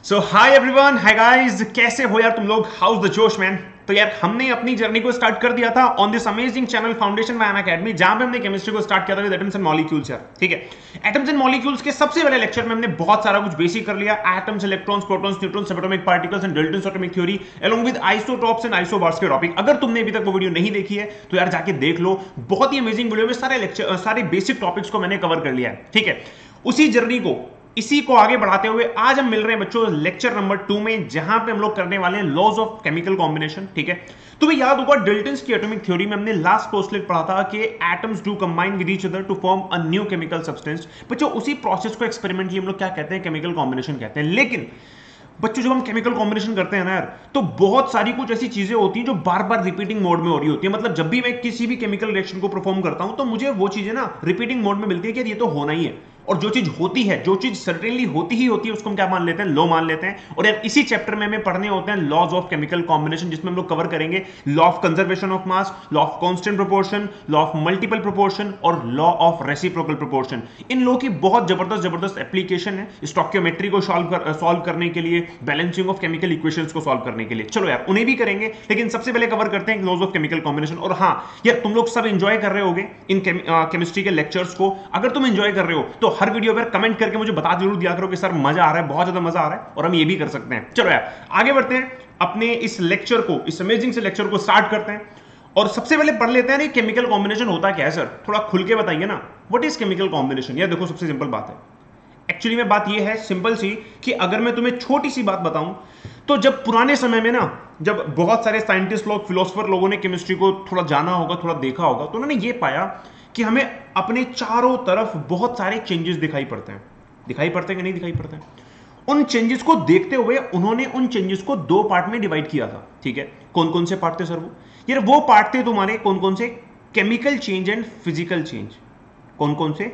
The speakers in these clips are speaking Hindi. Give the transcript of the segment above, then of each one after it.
सो हाई एवरीवन, हाय गाइस, कैसे हो यार तुम लोग? हाउस द जोश मैन। तो यार हमने अपनी जर्नी को स्टार्ट कर दिया था on this amazing channel foundation by Unacademy, जहां पे हमने केमिस्ट्री को स्टार्ट किया था विद एटम्स एंड मॉलिक्यूल्स यार। ठीक है, एटम्स एंड मॉलिक्यूल्स के सबसे पहले लेक्चर में हमने बहुत सारा कुछ बेसिक कर लिया। Atoms, electrons, protons, neutrons, subatomic particles and Dalton's atomic theory along with isotopes and isobars के टॉपिक। अगर तुमने अभी तक वो वीडियो नहीं देखी है तो यार जाके देख लो, बहुत ही अमेजिंग वीडियो में सारे बेसिक टॉपिक्स को मैंने कवर कर लिया है। ठीक है, उसी जर्नी को इसी को आगे बढ़ाते हुए आज हम मिल रहे हैं बच्चों लेक्चर नंबर 2 में, जहां पे हम लोग करने वाले हैं लॉज ऑफ केमिकल कॉम्बिनेशन। ठीक है, तुम्हें याद होगा डाल्टन्स की एटॉमिक थ्योरी में हमने लास्ट पोस्टलेट पढ़ा था कि atoms do combine with each other to form a new chemical substance. बच्चों उसी प्रोसेस को एक्सपेरिमेंटली हम लोग क्या कहते हैं? केमिकल कॉम्बिनेशन कहते हैं। लेकिन बच्चों जब हम केमिकल कॉम्बिनेशन करते हैं ना यार, तो बहुत सारी कुछ ऐसी चीजें होती हैं जो बार बार रिपीटिंग मोड में हो रही होती है। मतलब जब भी मैं किसी भी केमिकल रिएक्शन को परफॉर्म करता हूं तो मुझे वो चीजें ना रिपीटिंग मोड में मिलती है कि ये तो होना ही है। और जो चीज होती है, जो चीज सर्टेनली होती ही होती है, उसको हम क्या मान लेते हैं? लॉ मान लेते हैं। और यार इसी चैप्टर में हमें पढ़ने होते हैं लॉज ऑफ केमिकल कॉम्बिनेशन, जिसमें हम लोग कवर करेंगे law of conservation of mass, law of constant proportion, law of multiple proportion और लॉ ऑफ रेसिप्रोकल प्रोपोर्शन। इन लॉ की बहुत जबरदस्त एप्लीकेशन है स्टोइकियोमेट्री को सॉल्व करने के लिए, बैलेंसिंग ऑफ केमिकल इक्वेशंस को सॉल्व करने के लिए। चलो यार उन्हें भी करेंगे, लेकिन सबसे पहले कवर करते हैं लॉज ऑफ केमिकल कॉम्बिनेशन। और हाँ यार, तुम लोग सब एंजॉय कर रहे होगे इन केमिस्ट्री के लेक्चर्स को। अगर तुम एंजॉय कर रहे हो तो हर वीडियो पर कमेंट करके मुझे बता जरूर दिया करो कि सर मजा आ रहा है, बहुत ज्यादा मजा आ रहा है और हम ये भी कर सकते हैं। चलो यार आगे बढ़ते हैं, अपने इस लेक्चर को, इस अमेजिंग से लेक्चर को स्टार्ट करते हैं। और सबसे पहले पढ़ लेते हैं केमिकल कॉम्बिनेशन होता क्या है सर? थोड़ा खुल के बताइए ना, व्हाट इज केमिकल कॉम्बिनेशन? यार देखो सबसे सिंपल बात है, एक्चुअली में बात यह है सिंपल सी कि अगर मैं तुम्हें छोटी सी बात बताऊं तो जब पुराने समय में ना, जब बहुत सारे साइंटिस्ट लोग, फिलोसोफर लोगों ने केमिस्ट्री को थोड़ा जाना होगा, थोड़ा देखा होगा, तो उन्होंने ये पाया कि हमें अपने चारों तरफ बहुत सारे चेंजेस दिखाई पड़ते हैं। दिखाई पड़ते हैं कि नहीं दिखाई पड़ते हैं? उन चेंजेस को देखते हुए उन्होंने उन चेंजेस को दो पार्ट में डिवाइड किया था। ठीक है, कौन कौन से पार्ट थे सर? वो यार वो पार्ट थे तुम्हारे कौन कौन से? Chemical change and physical change. कौन कौन से?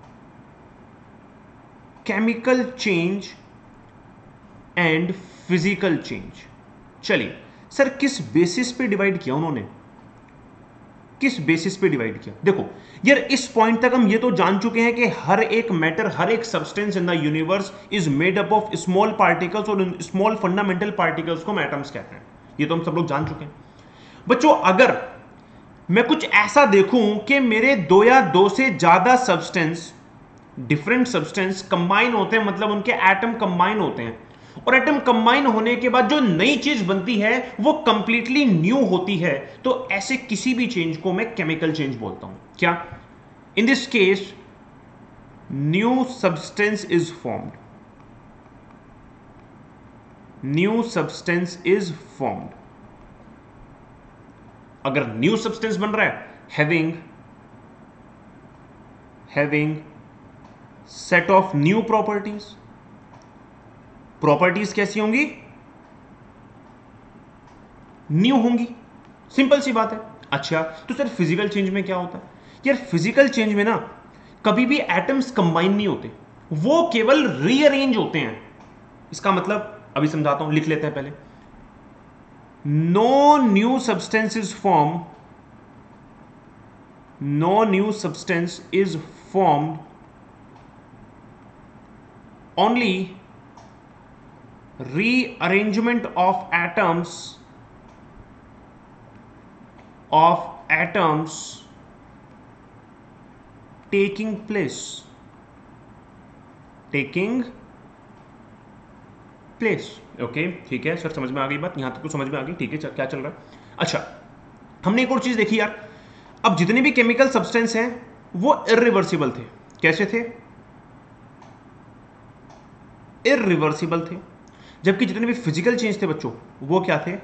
Chemical change and physical change. चलिए सर, किस बेसिस पे डिवाइड किया उन्होंने? किस बेसिस पे डिवाइड किया? देखो यार, इस पॉइंट तक हम ये तो जान चुके हैं कि हर एक मैटर, हर एक substance in the universe is made up of small particles, और स्मॉल फंडामेंटल पार्टिकल्स को हम एटम्स कहते हैं। ये तो हम सब लोग जान चुके हैं। बच्चों अगर मैं कुछ ऐसा देखूं कि मेरे दो या दो से ज्यादा सब्सटेंस, डिफरेंट सब्सटेंस कंबाइन होते हैं, मतलब उनके एटम कंबाइन होते हैं, और एटम कंबाइन होने के बाद जो नई चीज बनती है वो कंप्लीटली न्यू होती है, तो ऐसे किसी भी चेंज को मैं केमिकल चेंज बोलता हूं। क्या? In this case new substance is formed. New substance is formed. अगर न्यू सब्सटेंस बन रहा है, having set of new properties. Properties कैसी होंगी? न्यू होंगी। सिंपल सी बात है। अच्छा तो सर फिजिकल चेंज में क्या होता है? यार फिजिकल चेंज में ना कभी भी एटम्स कंबाइन नहीं होते, वो केवल रीअरेंज होते हैं। इसका मतलब अभी समझाता हूं, लिख लेते हैं पहले। No new substance is form, no new substance is formed only rearrangement of atoms taking place। Okay ठीक है सर, समझ में आ गई बात, यहां तक तो समझ में आ गई। ठीक है, क्या चल रहा है? अच्छा, हमने एक और चीज देखी यार, अब जितने भी केमिकल सब्सटेंस हैं वो इर्रिवर्सिबल थे। कैसे थे? इर्रिवर्सिबल थे। जबकि जितने भी फिजिकल चेंज थे बच्चों वो क्या थे?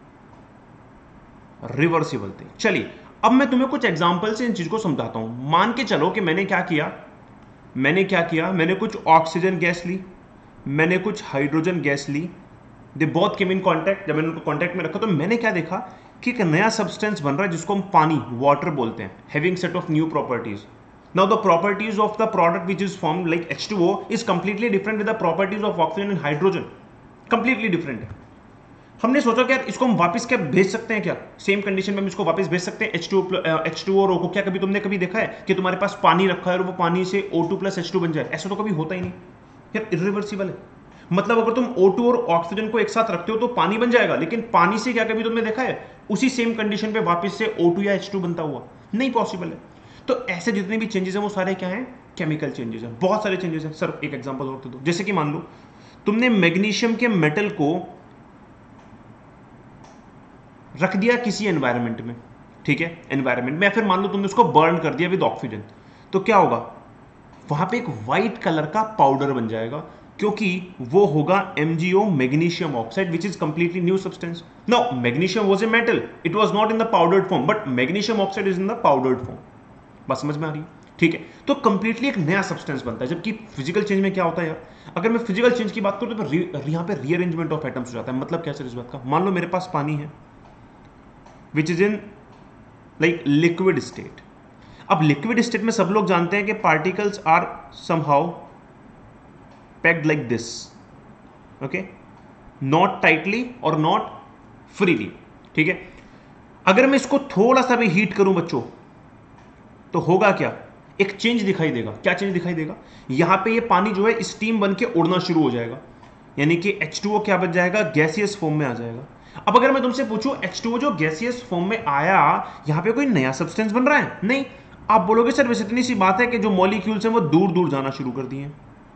रिवर्सिबल थे। चलिए अब मैं तुम्हें कुछ एग्जांपल से इन चीज को समझाता हूं। मान के चलो कि मैंने क्या किया, मैंने कुछ ऑक्सीजन गैस ली, मैंने कुछ हाइड्रोजन गैस ली, they both came in contact. जब मैंने उनको कांटेक्ट में रखा तो मैंने क्या देखा कि एक नया सब्सटेंस बन रहा है जिसको हम पानी, वाटर बोलते हैं, having set of new properties. Now the properties of the product which is formed like H2O is completely different with the properties of oxygen and hydrogen, completely different है। हमने सोचा कि यार इसको हम वापस क्या भेज सकते हैं? क्या सेम कंडीशन में हम इसको वापस भेज सकते हैं? H2O और O को। क्या कभी तुमने कभी देखा है कि तुम्हारे पास पानी रखा है और वो पानी से O2 + H2 बन जाए? ऐसा तो कभी होता ही नहीं यार, इर्रिवर्सिबल है। मतलब अगर तुम O2 और ऑक्सीजन को एक साथ रखते हो तो पानी बन जाएगा, लेकिन पानी से क्या कभी तुमने देखा है उसी सेम कंडीशन पे वापस से O2 या H2 बनता हुआ? नहीं पॉसिबल है। तो ऐसे जितने भी चेंजेस हैं वो सारे क्या हैं? केमिकल चेंजेस हैं। बहुत सारे चेंजेस हैं। सर एक एग्जांपल और दे दो। जैसे कि मान लो तुमने मैग्नीशियम के मेटल को रख दिया किसी एनवायरनमेंट में, ठीक है, एनवायरनमेंट में, या फिर मान लो तुमने उसको बर्न कर दिया विद ऑक्सीजन, तो क्या होगा? वहां पे एक व्हाइट कलर का पाउडर बन जाएगा, क्योंकि वो होगा MgO, magnesium oxide, which is completely new substance. No, magnesium was a metal, it was not in the powdered form, but magnesium oxide is in the powdered form. बस समझ में आ रही है? ठीक है, तो कंप्लीटली एक नया सब्सटेंस बनता है। जबकि फिजिकल चेंज में क्या होता है यार, अगर मैं फिजिकल चेंज की बात करूं तो यहां पे रीअरेंजमेंट ऑफ एटम्स हो जाता है। मतलब क्या सर इस बात का? मान लो मेरे पास पानी है which is in like liquid state. अब लिक्विड स्टेट में सब लोग जानते हैं कि particles are somehow packed like this, okay, not tightly और नॉट फ्रीली, ठीक है। अगर मैं इसको थोड़ा सा भी हीट करूं बच्चों, तो होगा क्या? एक चेंज दिखाई देगा। क्या चेंज दिखाई देगा? यहां पे ये पानी जो है स्टीम बन के उड़ना शुरू हो जाएगा, यानी कि H2O क्या बन जाएगा? गैसियस फॉर्म में आ जाएगा। अब अगर मैं तुमसे पूछूं H2O जो गैसियस फॉर्म में आया, यहां पे कोई नया सब्सटेंस बन रहा है? नहीं। आप बोलोगे सर बस इतनी सी बात है कि जो मॉलिक्यूल्स हैं वो दूर दूर जाना शुरू कर दिए,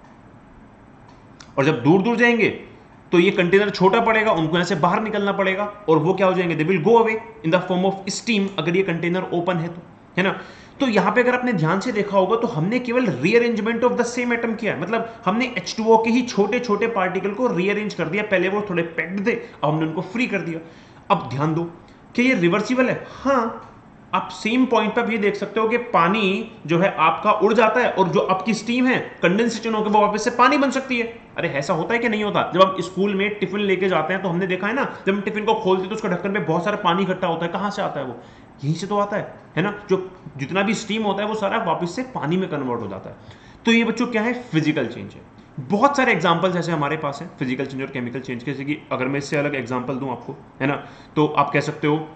और जब दूर दूर जाएंगे तो ये कंटेनर छोटा पड़ेगा, उनको यहां से बाहर निकलना पड़ेगा, और वो क्या हो जाएंगे? They will go away in the form of steam, अगर ये कंटेनर ओपन है तो, है ना। तो यहां पे अगर आपने ध्यान से देखा होगा तो हमने केवल rearrangement of the same atom किया है। मतलब हमने H2O के ही छोटे छोटे पार्टिकल को रीअरेंज कर दिया। पहले वो थोड़े पैक्ड थे, अब हमने उनको फ्री कर दिया। अब ध्यान दो कि ये रिवर्सिबल है। हाँ, आप सेम पॉइंट पर ये देख सकते हो कि पानी जो है आपका उड़ जाता है, और जो आपकी स्टीम है कंडेंसेशन होकर वो वापस से पानी बन सकती है। अरे ऐसा होता है कि नहीं होता? जब आप स्कूल में टिफिन लेके जाते हैं तो हमने देखा है ना, जब हम टिफिन को खोलते हैं तो उसका ढक्कन पे बहुत सारा पानी इकट्ठा होता है। कहां से आता है वो? यहीं से तो आता है ना। जो जितना भी स्टीम होता है वो सारा वापस से पानी में कन्वर्ट हो जाता है। तो ये बच्चों क्या है? फिजिकल चेंज है। बहुत सारे एग्जाम्पल्स ऐसे हमारे पास हैं फिजिकल चेंज और केमिकल चेंज के। जैसे कि अगर मैं इससे अलग एग्जाम्पल दूं आपको, है ना, तो आप कह सकते हो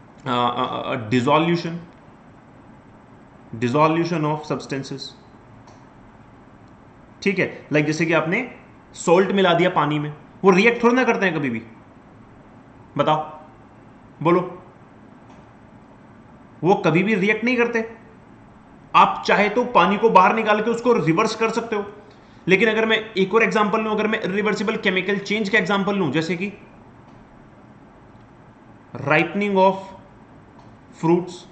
डिसॉल्यूशन ऑफ सब्सटेंसेस, ठीक है। लाइक जैसे कि आपने सॉल्ट मिला दिया पानी में, वो रिएक्ट थोड़ा ना करते हैं कभी भी? बताओ, बोलो, वो कभी भी रिएक्ट नहीं करते। आप चाहे तो पानी को बाहर निकाल के उसको रिवर्स कर सकते हो। लेकिन अगर मैं एक और एग्जांपल लूं, अगर मैं रिवर्सिबल केमिकल चेंज का एग्जांपल लूं, जैसे कि राइपनिंग ऑफ फ्रूट्स,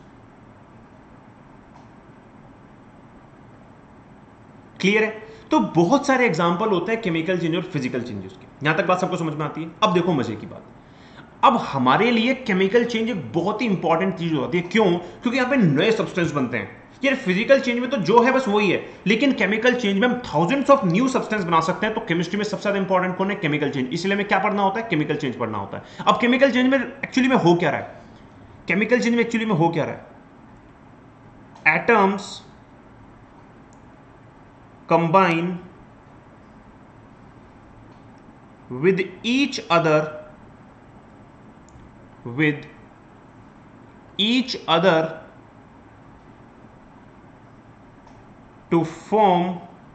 क्लियर है? तो बहुत सारे एग्जांपल होते हैं केमिकल चेंज और फिजिकल चेंजेस के। यहां तक बात सबको समझ में आती है? अब देखो मजे की बात, अब हमारे लिए केमिकल चेंज एक बहुत ही इंपॉर्टेंट चीज होती है। क्यों? क्योंकि यहां पे नए सब्सटेंस बनते हैं। यार फिजिकल चेंज में तो जो है बस वही है, लेकिन केमिकल चेंज में हम थाउजेंड्स ऑफ न्यू सब्सटेंस बना सकते हैं। तो केमिस्ट्री में सबसे ज्यादा इंपॉर्टेंट कौन है? Chemical change. इसलिए हमें क्या पढ़ना होता है? केमिकल चेंज पढ़ना होता है। अब केमिकल चेंज में एक्चुअली में हो क्या रहा है? केमिकल चेंज में एक्चुअली में हो क्या रहा है? Atoms combine with each other to form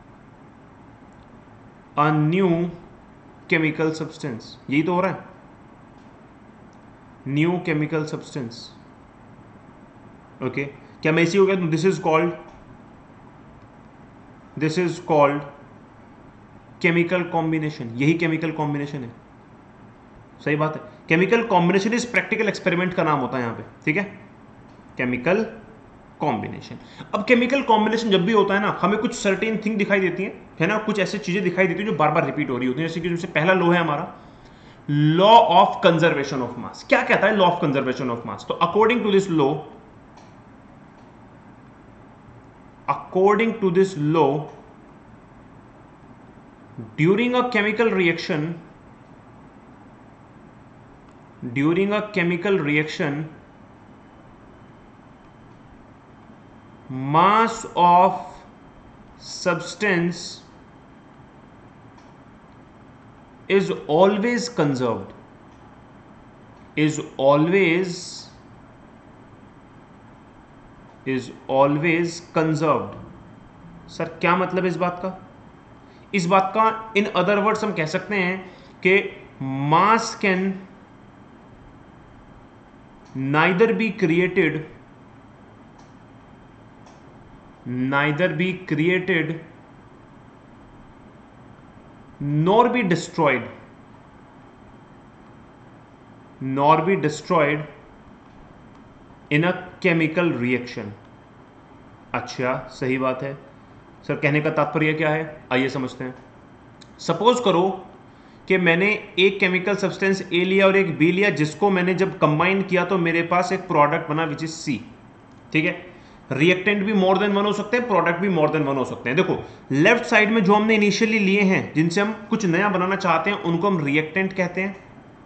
a new chemical substance। यही तो हो रहा है, न्यू केमिकल सब्सटेंस। ओके, क्या मैं इसी हो गया? This is called chemical combination. यही केमिकल कॉम्बिनेशन है। सही बात है। केमिकल कॉम्बिनेशन इस प्रैक्टिकल एक्सपेरिमेंट का नाम होता है यहां पे, ठीक है, केमिकल कॉम्बिनेशन। अब केमिकल कॉम्बिनेशन जब भी होता है ना, हमें कुछ सर्टेन थिंग दिखाई देती है ना, कुछ ऐसी चीजें दिखाई देती है जो बार बार रिपीट हो रही होती है। जैसे कि जैसे पहला लॉ है हमारा, law of conservation of mass. क्या कहता है law of conservation of mass? तो according to this law, during a chemical reaction, mass of substance is always conserved, is always conserved। Sir क्या मतलब है इस बात का? इस बात का इन अदर वर्ड्स हम कह सकते हैं कि mass can neither be created nor be destroyed in a chemical reaction। अच्छा, सही बात है सर। कहने का तात्पर्य क्या है, आइए समझते हैं। सपोज करो कि मैंने एक केमिकल सब्सटेंस ए लिया और एक बी लिया, जिसको मैंने जब कंबाइन किया तो मेरे पास एक प्रोडक्ट बना विच इज सी। ठीक है, रिएक्टेंट भी मोर देन वन हो सकते हैं, प्रोडक्ट भी मोर देन वन हो सकते हैं। देखो लेफ्ट साइड में जो हमने इनिशियली लिए हैं, जिनसे हम कुछ नया बनाना चाहते हैं, उनको हम रिएक्टेंट कहते हैं,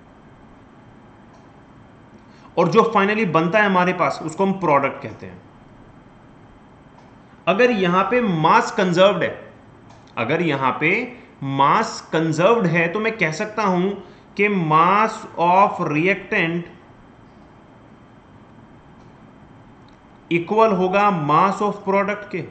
और जो फाइनली बनता है हमारे पास उसको हम प्रोडक्ट कहते हैं। अगर यहां पे मास कंजर्व्ड है, तो मैं कह सकता हूं कि मास ऑफ रिएक्टेंट इक्वल होगा मास ऑफ प्रोडक्ट के।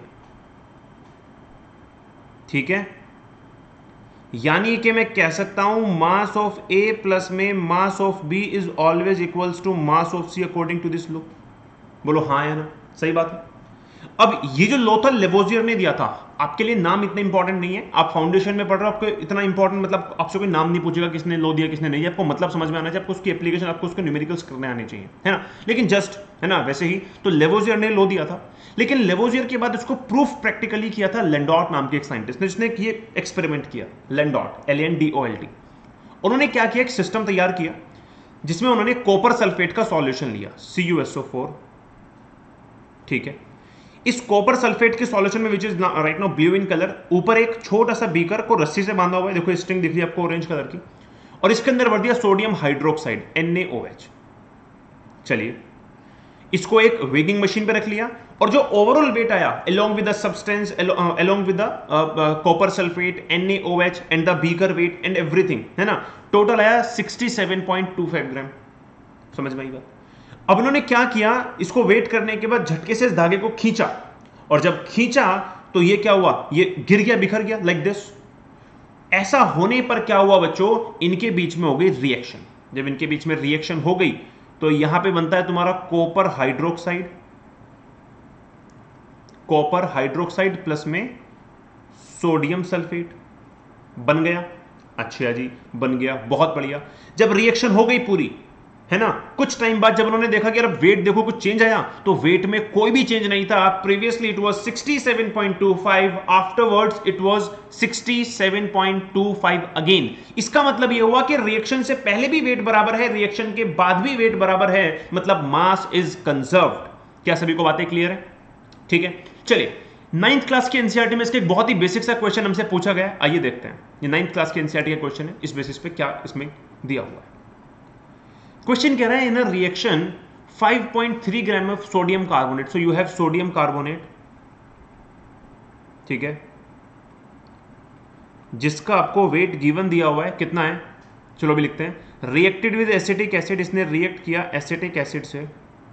ठीक है, यानी कि मैं कह सकता हूं मास ऑफ ए प्लस में mass of B is always equals to mass of C according to this law. बोलो हाँ या ना, सही बात है। अब ये जो लॉ था लेवोजियर ने दिया था, आपके लिए नाम इतना इंपॉर्टेंट नहीं है, आप फाउंडेशन में पढ़ रहे हो, आपको इतना इंपॉर्टेंट मतलब आपसे कोई नाम नहीं पूछेगा किसने लॉ दिया किसने नहीं, आपको मतलब समझ में आना चाहिए, आपको उसकी एप्लीकेशन, आपको उसके न्यूमेरिकल्स करने आने चाहिए, है ना। लेकिन जस्ट है ना, वैसे ही तो लेवोजियर ने लॉ दिया था, लेकिन लेवोजियर के बाद उसको प्रूफ प्रैक्टिकली किया था लेंडॉट नाम के एक साइंटिस्ट ने, जिसने ये एक्सपेरिमेंट किया, लेंडॉट, LNDOLT। उन्होंने क्या किया, एक सिस्टम तैयार किया जिसमें उन्होंने कॉपर सल्फेट का सॉल्यूशन लिया, CuSO4। ठीक है, इस कॉपर सल्फेट के सॉल्यूशन में which is right now blue in colour, ऊपर एक छोटा सा बीकर को रस्सी से बांधा हुआ है, देखो स्ट्रिंग दिख रही है आपको ऑरेंज कलर की, और इसके अंदर भर दिया सोडियम हाइड्रोक्साइड NaOH। चलिए, इसको एक वेगिंग मशीन पे रख लिया, और जो ओवरऑल वेट आया along with the substance, along with the copper sulfate, NaOH and the beaker weight and everything, है ना, टोटल आया 67.25 ग्राम। समझ में आई बात। अब उन्होंने क्या किया, इसको वेट करने के बाद झटके से इस धागे को खींचा, और जब खींचा तो ये क्या हुआ, ये गिर गया, बिखर गया लाइक दिस। ऐसा होने पर क्या हुआ बच्चों, इनके बीच में हो गई रिएक्शन। जब इनके बीच में रिएक्शन हो गई तो यहां पे बनता है तुम्हारा कॉपर हाइड्रोक्साइड प्लस में सोडियम सल्फेट बन गया। अच्छा जी, बन गया, बहुत बढ़िया। जब रिएक्शन हो गई पूरी, है ना, कुछ टाइम बाद जब उन्होंने देखा कि यार वेट देखो कुछ चेंज आया, तो वेट में कोई भी चेंज नहीं था। Previously it was 67.25, afterwards it was 67.25 again. इसका मतलब ये हुआ कि रिएक्शन से पहले भी वेट बराबर है, रिएक्शन के बाद भी वेट बराबर है, मतलब मास इज कंजर्व्ड। क्या सभी को बातें क्लियर है? ठीक है, चलिए 9th क्लास के एनसीईआरटी में इसके एक बहुत ही बेसिक सा क्वेश्चन हमसे पूछा गया, आइए देखते हैं। ये 9th क्लास के एनसीईआरटी का क्वेश्चन है, इस बेसिस पे क्या इसमें दिया हुआ है। क्वेश्चन कह रहा है in a reaction 5.3 gram of sodium carbonate, so you have sodium carbonate, ठीक है, जिसका आपको वेट गिवन दिया हुआ है, कितना है, चलो भी लिखते हैं। रिएक्टेड विद एसिटिक एसिड, इसने रिएक्ट किया एसिटिक एसिड से,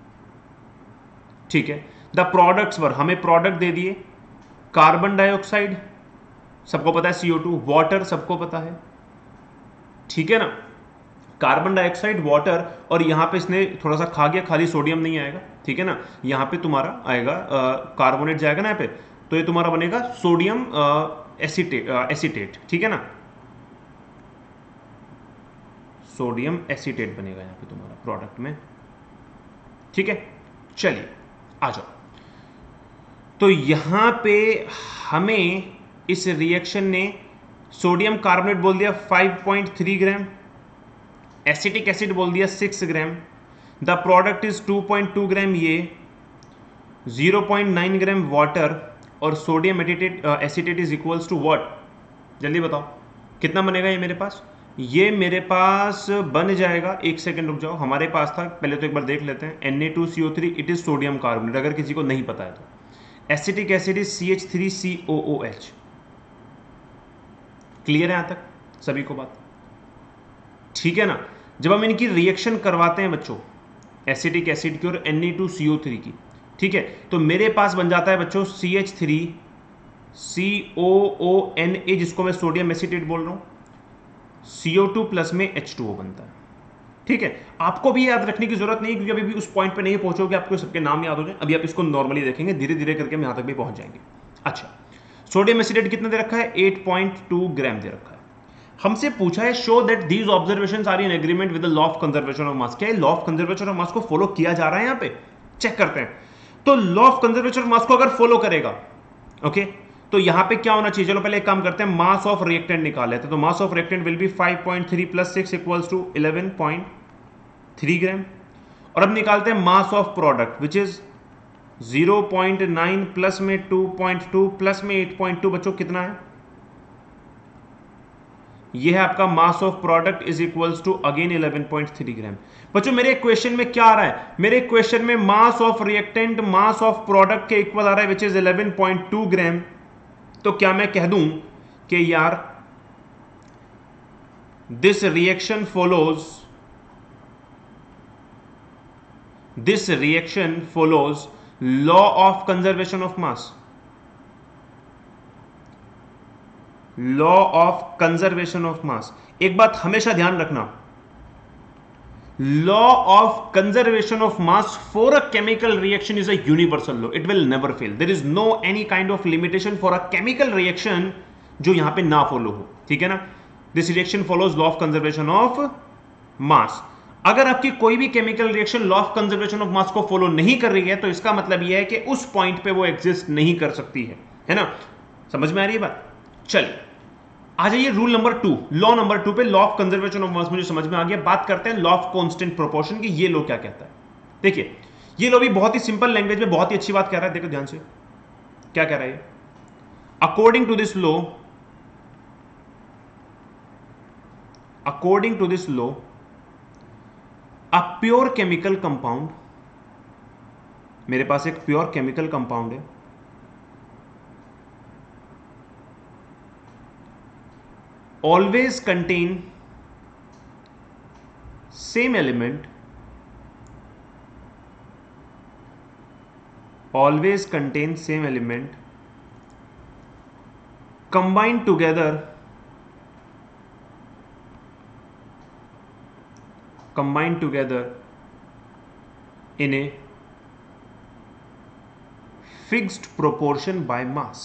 ठीक है। द प्रोडक्ट्स वर, हमें प्रोडक्ट दे दिए, कार्बन डाइऑक्साइड सबको पता है, CO2, वाटर सबको पता है, ठीक है ना, कार्बन डाइऑक्साइड, वाटर, और यहां पे इसने थोड़ा सा खा गया, खाली सोडियम नहीं आएगा, ठीक है ना, यहां पे तुम्हारा आएगा कार्बोनेट जाएगा ना यहाँ पे, तो ये तुम्हारा बनेगा सोडियम एसीटेट, ठीक है ना, सोडियम एसीटेट बनेगा यहाँ पे तुम्हारा प्रोडक्ट में, ठीक है। चलिए आ जाओ, तो यहां पे हमें इस रिएक्शन ने सोडियम कार्बोनेट बोल दिया 5.3 ग्राम, एसिटिक एसिड बोल दिया 6 gram, the product is 2.2 gram, ये 0.9 ग्राम वाटर, और sodium acetate is equals to what, जल्दी बताओ कितना बनेगा ये मेरे पास। ये मेरे पास बन जाएगा, एक सेकंड रुक जाओ, हमारे पास था पहले तो एक बार देख लेते हैं, Na2CO3, it is sodium carbonate, अगर किसी को नहीं पता है तो। Acetic acid is CH3COOH। Clear है यहां तक सभी को बात, ठीक है ना। जब हम इनकी रिएक्शन करवाते हैं बच्चों, एसिटिक एसिड की और Na2CO3 की, ठीक है, तो मेरे पास बन जाता है बच्चों CH3 COONA, जिसको मैं सोडियम एसीटेट बोल रहा हूं, CO2 प्लस में H2O बनता है। ठीक है, आपको भी याद रखने की जरूरत नहीं, क्योंकि अभी भी उस पॉइंट पे नहीं पहुंचोगे आपको सबके नाम याद हो जाए। अभी आप इसको नॉर्मली देखेंगे, धीरे धीरे करके हम यहां तक भी पहुंच जाएंगे। अच्छा, सोडियम एसिडेट कितना दे रखा है? 8.2 ग्राम दे रखा है। हमसे पूछा है show that these observations are in agreement with the law of conservation of mass. क्या law of conservation of mass को फॉलो किया जा रहा है? यहां पे चेक करते हैं। तो law of conservation of mass को अगर फॉलो करेगा, ओके, तो यहां पे क्या होना चाहिए? चलो पहले एक काम करते हैं, मास ऑफ रिएक्टेंट निकाल लेते हैं। तो mass of reactant will be 5.3 plus 6 equals to 11.3 gram. और अब निकालते हैं mass of product which is 0.9 plus में 2.2 प्लस में 8.2। बच्चों कितना है? यह है आपका mass of product is equals to again 11.3 gram. बच्चों मेरे क्वेश्चन में क्या आ रहा है? मेरे क्वेश्चन में mass of reactant mass of product के इक्वल आ रहा है विच इज 11.2 ग्राम। तो क्या मैं कह दूं कि यार this reaction follows law of conservation of mass, law of conservation of mass. एक बात हमेशा ध्यान रखना, law of conservation of mass for a chemical reaction is a universal law, it will never fail. There is no any kind of limitation for a chemical reaction जो यहां पे ना फॉलो हो। ठीक है ना? This reaction follows law of conservation of mass. अगर आपकी कोई भी chemical reaction law of conservation of mass को फॉलो नहीं कर रही है, तो इसका मतलब यह है कि उस पॉइंट पे वो एग्जिस्ट नहीं कर सकती है ना? समझ में आ रही है बात? चलिए आ जाइए रूल नंबर 2, लॉ नंबर 2 पे, law of conservation of mass मुझे समझ में आ गया। बात करते हैं लॉ ऑफ कांस्टेंट प्रोपोर्शन की। ये लॉ क्या कहता है? देखिए ये लॉ भी बहुत ही सिंपल लैंग्वेज में बहुत ही अच्छी बात कह रहा है। देखो ध्यान से क्या कह रहा है। According to this law a pure chemical compound, मेरे पास एक प्योर केमिकल कंपाउंड है, always contain same element, always contain same element combined together in a fixed proportion by mass।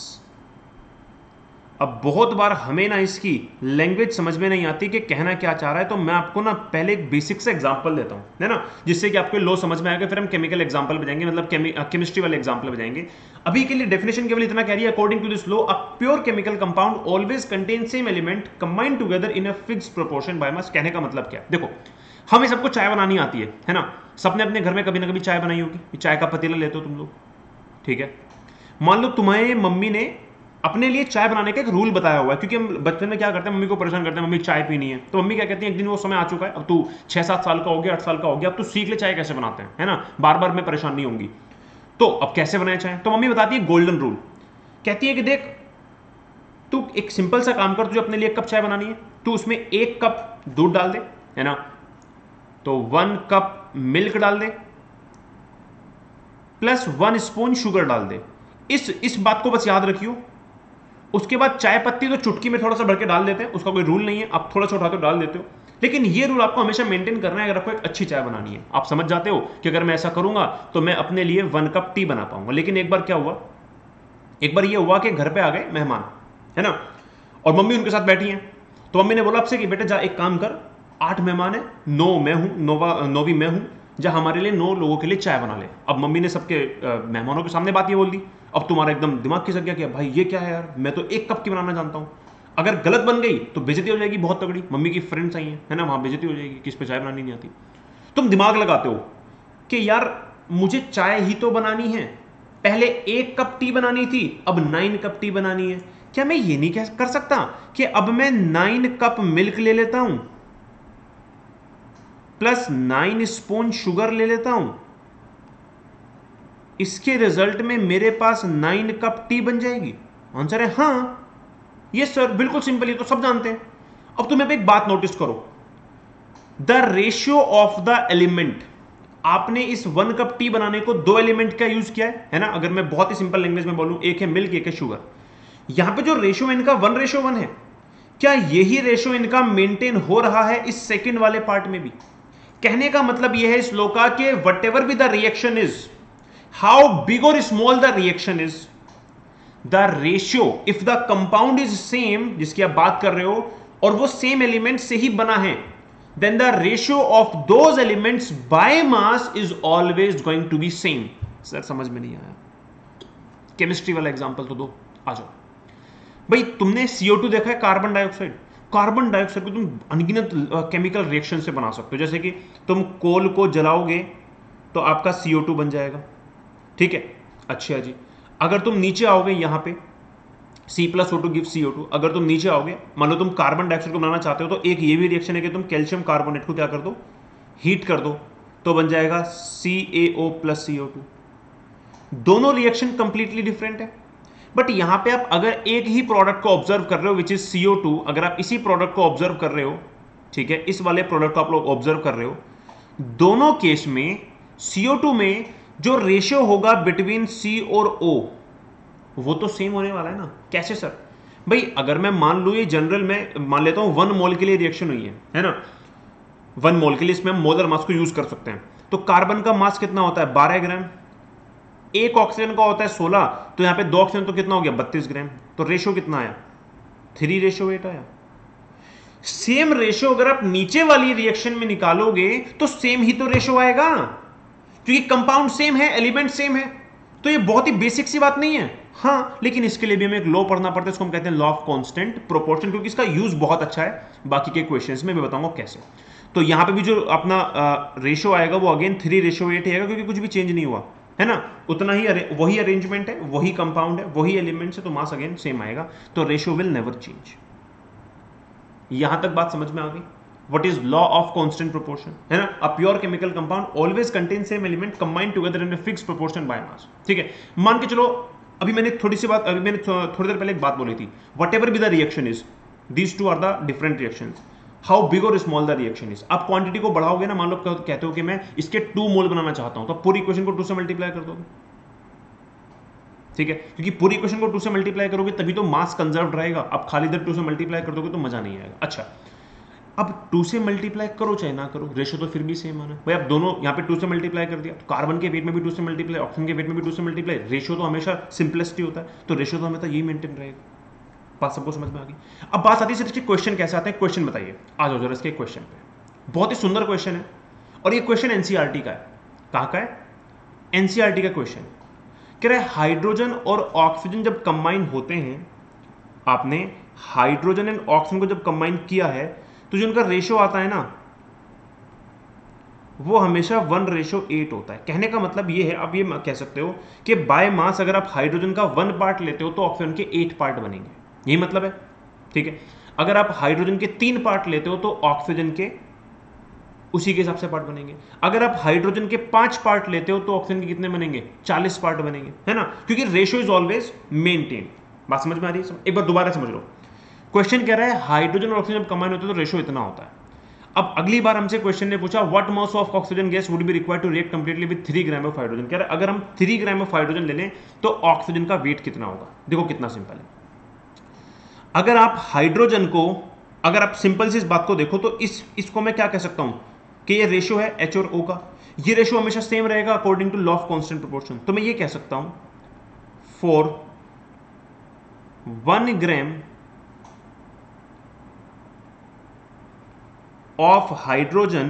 अब बहुत बार हमें ना इसकी लैंग्वेज समझ में नहीं आती कि कहना क्या चाह रहा है, तो मैं आपको ना पहले एक बेसिक से एग्जांपल देता हूं, है ना, जिससे कि आपको लॉ समझ में आएगा। फिर हम केमिकल एग्जांपल पे जाएंगे, मतलब केमिस्ट्री वाले एग्जांपल पे जाएंगे। अभी के लिए डेफिनेशन केवल इतना कह रही है, according to this law a pure chemical compound always contain same element combined together in a fixed proportion by mass. कहने का मतलब क्या? देखो हमें सबको चाय बनानी आती है ना? सबने अपने घर में कभी ना कभी चाय बनाई होगी। चाय का पतीला लेते हो तुम लोग, ठीक है? मान लो तुम्हारे मम्मी ने अपने लिए चाय बनाने का एक रूल बताया हुआ है, क्योंकि हम बचपन में क्या करते हैं, मम्मी को परेशान करते हैं, मम्मी चाय पीनी है। तो मम्मी क्या कहती है, एक दिन वो समय आ चुका है, अब तू 6-7 साल का हो गया, 8 साल का हो गया, अब तू सीख ले चाय कैसे बनाते हैं, है ना? बार बार मैं परेशान नहीं होंगी। तो अब कैसे बनाए चाय? तो मम्मी बताती है गोल्डन रूल। कहती है कि देख तू एक सिंपल सा काम कर, तुझे अपने लिए 1 कप चाय बनानी है, तू उसमें 1 कप दूध डाल दे, है ना? तो 1 कप मिल्क डाल दे प्लस 1 स्पून शुगर डाल दे। इस बात को बस याद रखियो। उसके बाद चाय पत्ती तो चुटकी में थोड़ा सा भर के डाल देते हैं, उसका कोई रूल नहीं है, आप थोड़ा सा उठाते हो डाल देते हो, लेकिन ये रूल आपको हमेशा मेंटेन करना है अगर आपको एक अच्छी चाय बनानी है। आप समझ जाते हो कि अगर मैं ऐसा करूंगा तो मैं अपने लिए 1 कप टी बना पाऊंगा। लेकिन एक बार क्या हुआ, एक बार ये हुआ कि घर पे आ गए मेहमान, है ना, और मम्मी उनके साथ बैठी हैं। तो मम्मी ने बोला आपसे कि बेटा जा एक काम कर, 8 मेहमान है, 9 मैं हूं, 9वीं मैं हूं, जा हमारे लिए 9 लोगों के लिए चाय बना ले। अब मम्मी ने सबके मेहमानों के सामने बात ये बोल दी। अब तुम्हारा एकदम दिमाग खिसक गया कि भाई ये क्या है यार, मैं तो 1 कप की बनाना जानता हूं, अगर गलत बन गई तो बेइज्जती हो जाएगी बहुत तगड़ी। मम्मी की फ्रेंड्स आई हैं, है ना, वहां बेइज्जती हो जाएगी कि इस पे चाय बनानी नहीं आती। तुम दिमाग लगाते हो कि यार मुझे चाय ही तो बनानी है, पहले 1 कप टी बनानी थी, अब 9 कप टी बनानी है। क्या मैं ये नहीं कर सकता कि अब मैं 9 कप मिल्क ले लेता हूं प्लस 9 स्पून शुगर ले लेता हूं, इसके रिजल्ट में मेरे पास 9 कप टी बन जाएगी? आंसर है हां, ये सर बिल्कुल सिंपल, ये तो सब जानते हैं। अब तुम्हें एक बात नोटिस करो, the ratio of the element, आपने इस 1 कप टी बनाने को 2 एलिमेंट का यूज किया है ना? अगर मैं बहुत ही सिंपल लैंग्वेज में बोलूं, एक है मिल्क, एक है शुगर। यहां पे जो रेशियो इनका 1:1 है, क्या यही रेशियो इनका मेंटेन हो रहा है इस सेकंड वाले पार्ट में भी? कहने का मतलब यह है इस लो का कि whatever be the reaction is, how big और small the reaction is, the ratio if the compound is same, जिसकी आप बात कर रहे हो, और वो सेम एलिमेंट से ही बना है, then the ratio of those elements by mass is always going to be same. Sir समझ में नहीं आया, केमिस्ट्री वाला एग्जांपल तो दो, आ जाओ भाई। तुमने CO2 देखा है, कार्बन डाइऑक्साइड। कार्बन डाइऑक्साइड को तुम अनगिनत केमिकल रिएक्शन से बना सकते हो। जैसे कि तुम कोल को जलाओगे तो आपका CO2 बन जाएगा, ठीक है। अच्छा जी, अगर तुम नीचे आओगे यहां पे C+O2 गिव CO2, अगर तुम नीचे आओगे, मान लो तुम कार्बन डाइऑक्साइड को बनाना चाहते हो, तो एक ये भी रिएक्शन है कि तुम कैल्शियम कार्बोनेट को क्या कर दो, हीट कर दो, तो बन जाएगा CaO + CO2। दोनों रिएक्शन कंप्लीटली डिफरेंट है, बट यहां पे आप अगर एक ही प्रोडक्ट को ऑब्जर्व कर रहे हो विच इज CO2, अगर आप इसी प्रोडक्ट को ऑब्जर्व कर रहे हो, ठीक है, इस वाले प्रोडक्ट को आप लोग ऑब्जर्व कर रहे हो, दोनों केस में CO2 में जो रेशियो होगा बिटवीन C और O वो तो सेम होने वाला है ना। कैसे सर? भाई अगर मैं मान लू ये जनरल में मान लेता हूं 1 मोल के लिए रिएक्शन हुई है ना, 1 मोल के लिए इसमें हम मोलर मास को यूज कर सकते हैं। तो कार्बन का मास कितना होता है? 12 ग्राम। एक ऑक्सीजन का होता है 16, तो यहां पे 2 ऑक्सीजन तो कितना हो गया? 32 ग्राम। तो रेशियो कितना आया? 3:8 आया। सेम रेशियो अगर आप नीचे वाली रिएक्शन में निकालोगे तो सेम ही तो रेशियो आएगा, क्योंकि कंपाउंड सेम है, एलिमेंट सेम है। तो ये बहुत ही बेसिक सी बात नहीं है। हाँ, लेकिन इसके लिए भी हमें एक लॉ पढ़ना पड़ता है, इसको हम कहते हैं लॉ ऑफ कांस्टेंट प्रोपोर्शन, क्योंकि इसका यूज बहुत अच्छा है। बाकी के क्वेश्चंस में मैं बताऊंगा कैसे। तो यहां पे भी जो अपना रेशियो आएगा वो अगेन 3:8 आएगा, क्योंकि कुछ भी चेंज नहीं हुआ है ना, उतना ही वही अरेंजमेंट है, वही कंपाउंड है, वही एलिमेंट्स है, तो मास अगेन सेम आएगा। तो रेशियो विल नेवर चेंज। यहां तक बात समझ में आ गई? What is law of constant proportion, है ना? A pure chemical compound always contains same element combined together in a fixed proportion by mass। ठीक है, मान के चलो, अभी मैंने थोड़ी देर पहले एक बात बोली थी, whatever be the reaction is, these two are the different reactions, how big or small the reaction is। आप क्वांटिटी को बढ़ाओगे ना, मान लो कहते हो कि मैं इसके 2 मोल बनाना चाहता हूं, तो पूरी इक्वेशन को 2 से मल्टीप्लाई कर दोगे, ठीक है, क्योंकि पूरी इक्वेशन को 2 से मल्टीप्लाई करोगे तभी तो मास कंजर्व रहेगा। अब खाली इधर 2 से मल्टीप्लाई कर दोगे तो मजा नहीं आएगा। अच्छा, अब 2 से मल्टीप्लाई करो चाहे ना करो, रेशियो तो फिर भी सेम आना भाई। अब दोनों यहाँ पे 2 से मल्टीप्लाई कर दिया, तो कार्बन के वेट में भी 2 से मल्टीप्लाई, ऑक्सीजन के वेट में भी 2 से मल्टीप्लाई, रेशियो तो हमेशा सिंपलेस्ट ही होता है, तो रेशियो तो हमेशा यही मेंटेन रहेगा। बात सबको समझ में आ गई? अब बात आती है इसके क्वेश्चन कैसे आते हैं। क्वेश्चन बताइए, आ जाओ जरा इसके क्वेश्चन पे। बहुत ही सुंदर क्वेश्चन है, और ये क्वेश्चन एनसीईआरटी का है। कहाँ का है? एनसीईआरटी का क्वेश्चन। कह रहा है हाइड्रोजन और ऑक्सीजन जब कंबाइन होते हैं, आपने हाइड्रोजन एंड ऑक्सीजन को जब कंबाइन किया है, तो जो उनका रेशियो आता है ना, वो हमेशा 1:8 होता है। कहने का मतलब ये है, आप ये कह सकते हो कि बाय मास अगर आप हाइड्रोजन का 1 पार्ट लेते हो तो ऑक्सीजन के 8 पार्ट बनेंगे, यही मतलब है, ठीक है। अगर आप हाइड्रोजन के 3 पार्ट लेते हो तो ऑक्सीजन के उसी के हिसाब से पार्ट बनेंगे। अगर आप हाइड्रोजन के 5 पार्ट लेते हो तो ऑक्सीजन के कितने बनेंगे? 40 पार्ट बनेंगे, है ना, क्योंकि रेशियो इज ऑलवेज मेंटेन। बात समझ में आ रही है? एक बार दोबारा समझ लो। क्वेश्चन कह रहा है हाइड्रोजन और ऑक्सीजन जब कंबाइन होते हैं तो रेशियो इतना होता है। अब अगली बार हमसे क्वेश्चन ने पूछा what mass of oxygen gas would be required to react completely with 3 gram of hydrogen. कह रहा है अगर हम 3 ग्राम ऑफ हाइड्रोजन ले लें तो ऑक्सीजन का वेट कितना होगा। देखो कितना सिंपल है। अगर आप हाइड्रोजन को, अगर आप सिंपल सी इस बात को देखो तो इसको मैं क्या कह सकता हूं कि ये रेशियो है H और O का, ये रेशियो हमेशा सेम रहेगा according to law of constant proportion. तो मैं ये कह सकता हूं for 1 gram of hydrogen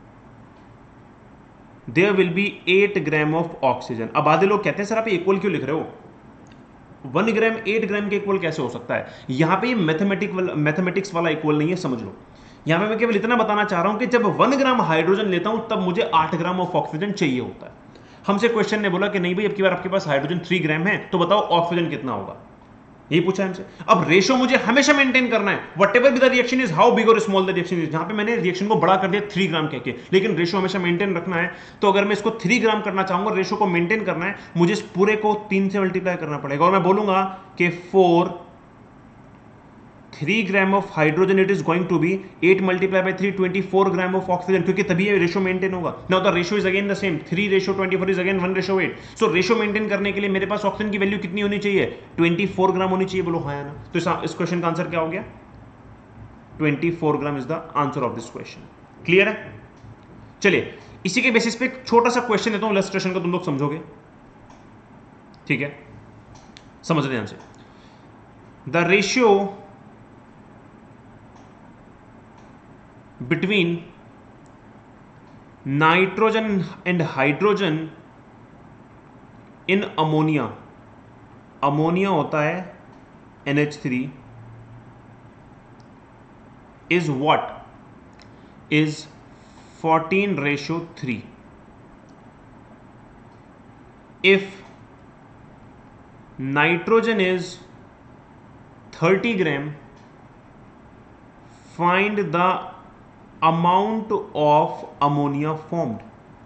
there will be 8 gram of oxygen. अब आधे लोग कहते हैं सर आप इक्वल क्यों लिख रहे हो, 1 ग्राम 8 ग्राम के इक्वल कैसे हो सकता है। यहां पे मैथमेटिक्स वाला इक्वल नहीं है, समझ लो। यहां पे मैं केवल इतना बताना चाह रहा हूं कि जब 1 ग्राम हाइड्रोजन लेता हूं तब मुझे 8 ग्राम ऑफ ऑक्सीजन चाहिए होता है। हमसे क्वेश्चन ने बोला कि नहीं भाई अब की बार आपके पास हाइड्रोजन 3 ग्राम है, तो बताओ ऑक्सीजन कितना होगा, यही पूछा हमसे। अब रेशियो मुझे हमेशा मेंटेन करना है, whatever be the reaction is, how big और स्मॉल द रिएक्शन इज। जहां पे मैंने रिएक्शन को बड़ा कर दिया 3 ग्राम कहके, लेकिन रेशियो हमेशा मेंटेन रखना है। तो अगर मैं इसको 3 ग्राम करना चाहूंगा, रेशियो को मेंटेन करना है, मुझे इस पूरे को 3 से मल्टीप्लाई करना पड़ेगा, और मैं बोलूंगा कि 4 3 gram of hydrogen, it is going to be 8 multiply by 3, 24 gram of oxygen, क्योंकि तभी ये रेशो मेंटेन होगा। Now the ratio is again the same, 3:24 is again 1:8। So ratio maintain करने के लिए मेरे पास ऑक्सीजन की वैल्यू कितनी होनी चाहिए? 24 ग्राम होनी चाहिए। बोलो हाँ या ना। तो इस क्वेश्चन का आंसर क्या हो गया? 24 gram is the answer of this question. Clear है? चलिए इसी के बेसिस पे एक छोटा सा क्वेश्चन देता हूं इलस्ट्रेशन का, तुम लोग समझोगे, ठीक है? समझ ध्यान से। The ratio between nitrogen and hydrogen in ammonia, ammonia होता है NH3, is what? Is 14:3. If nitrogen is 30 gram, find the amount of ammonia formed.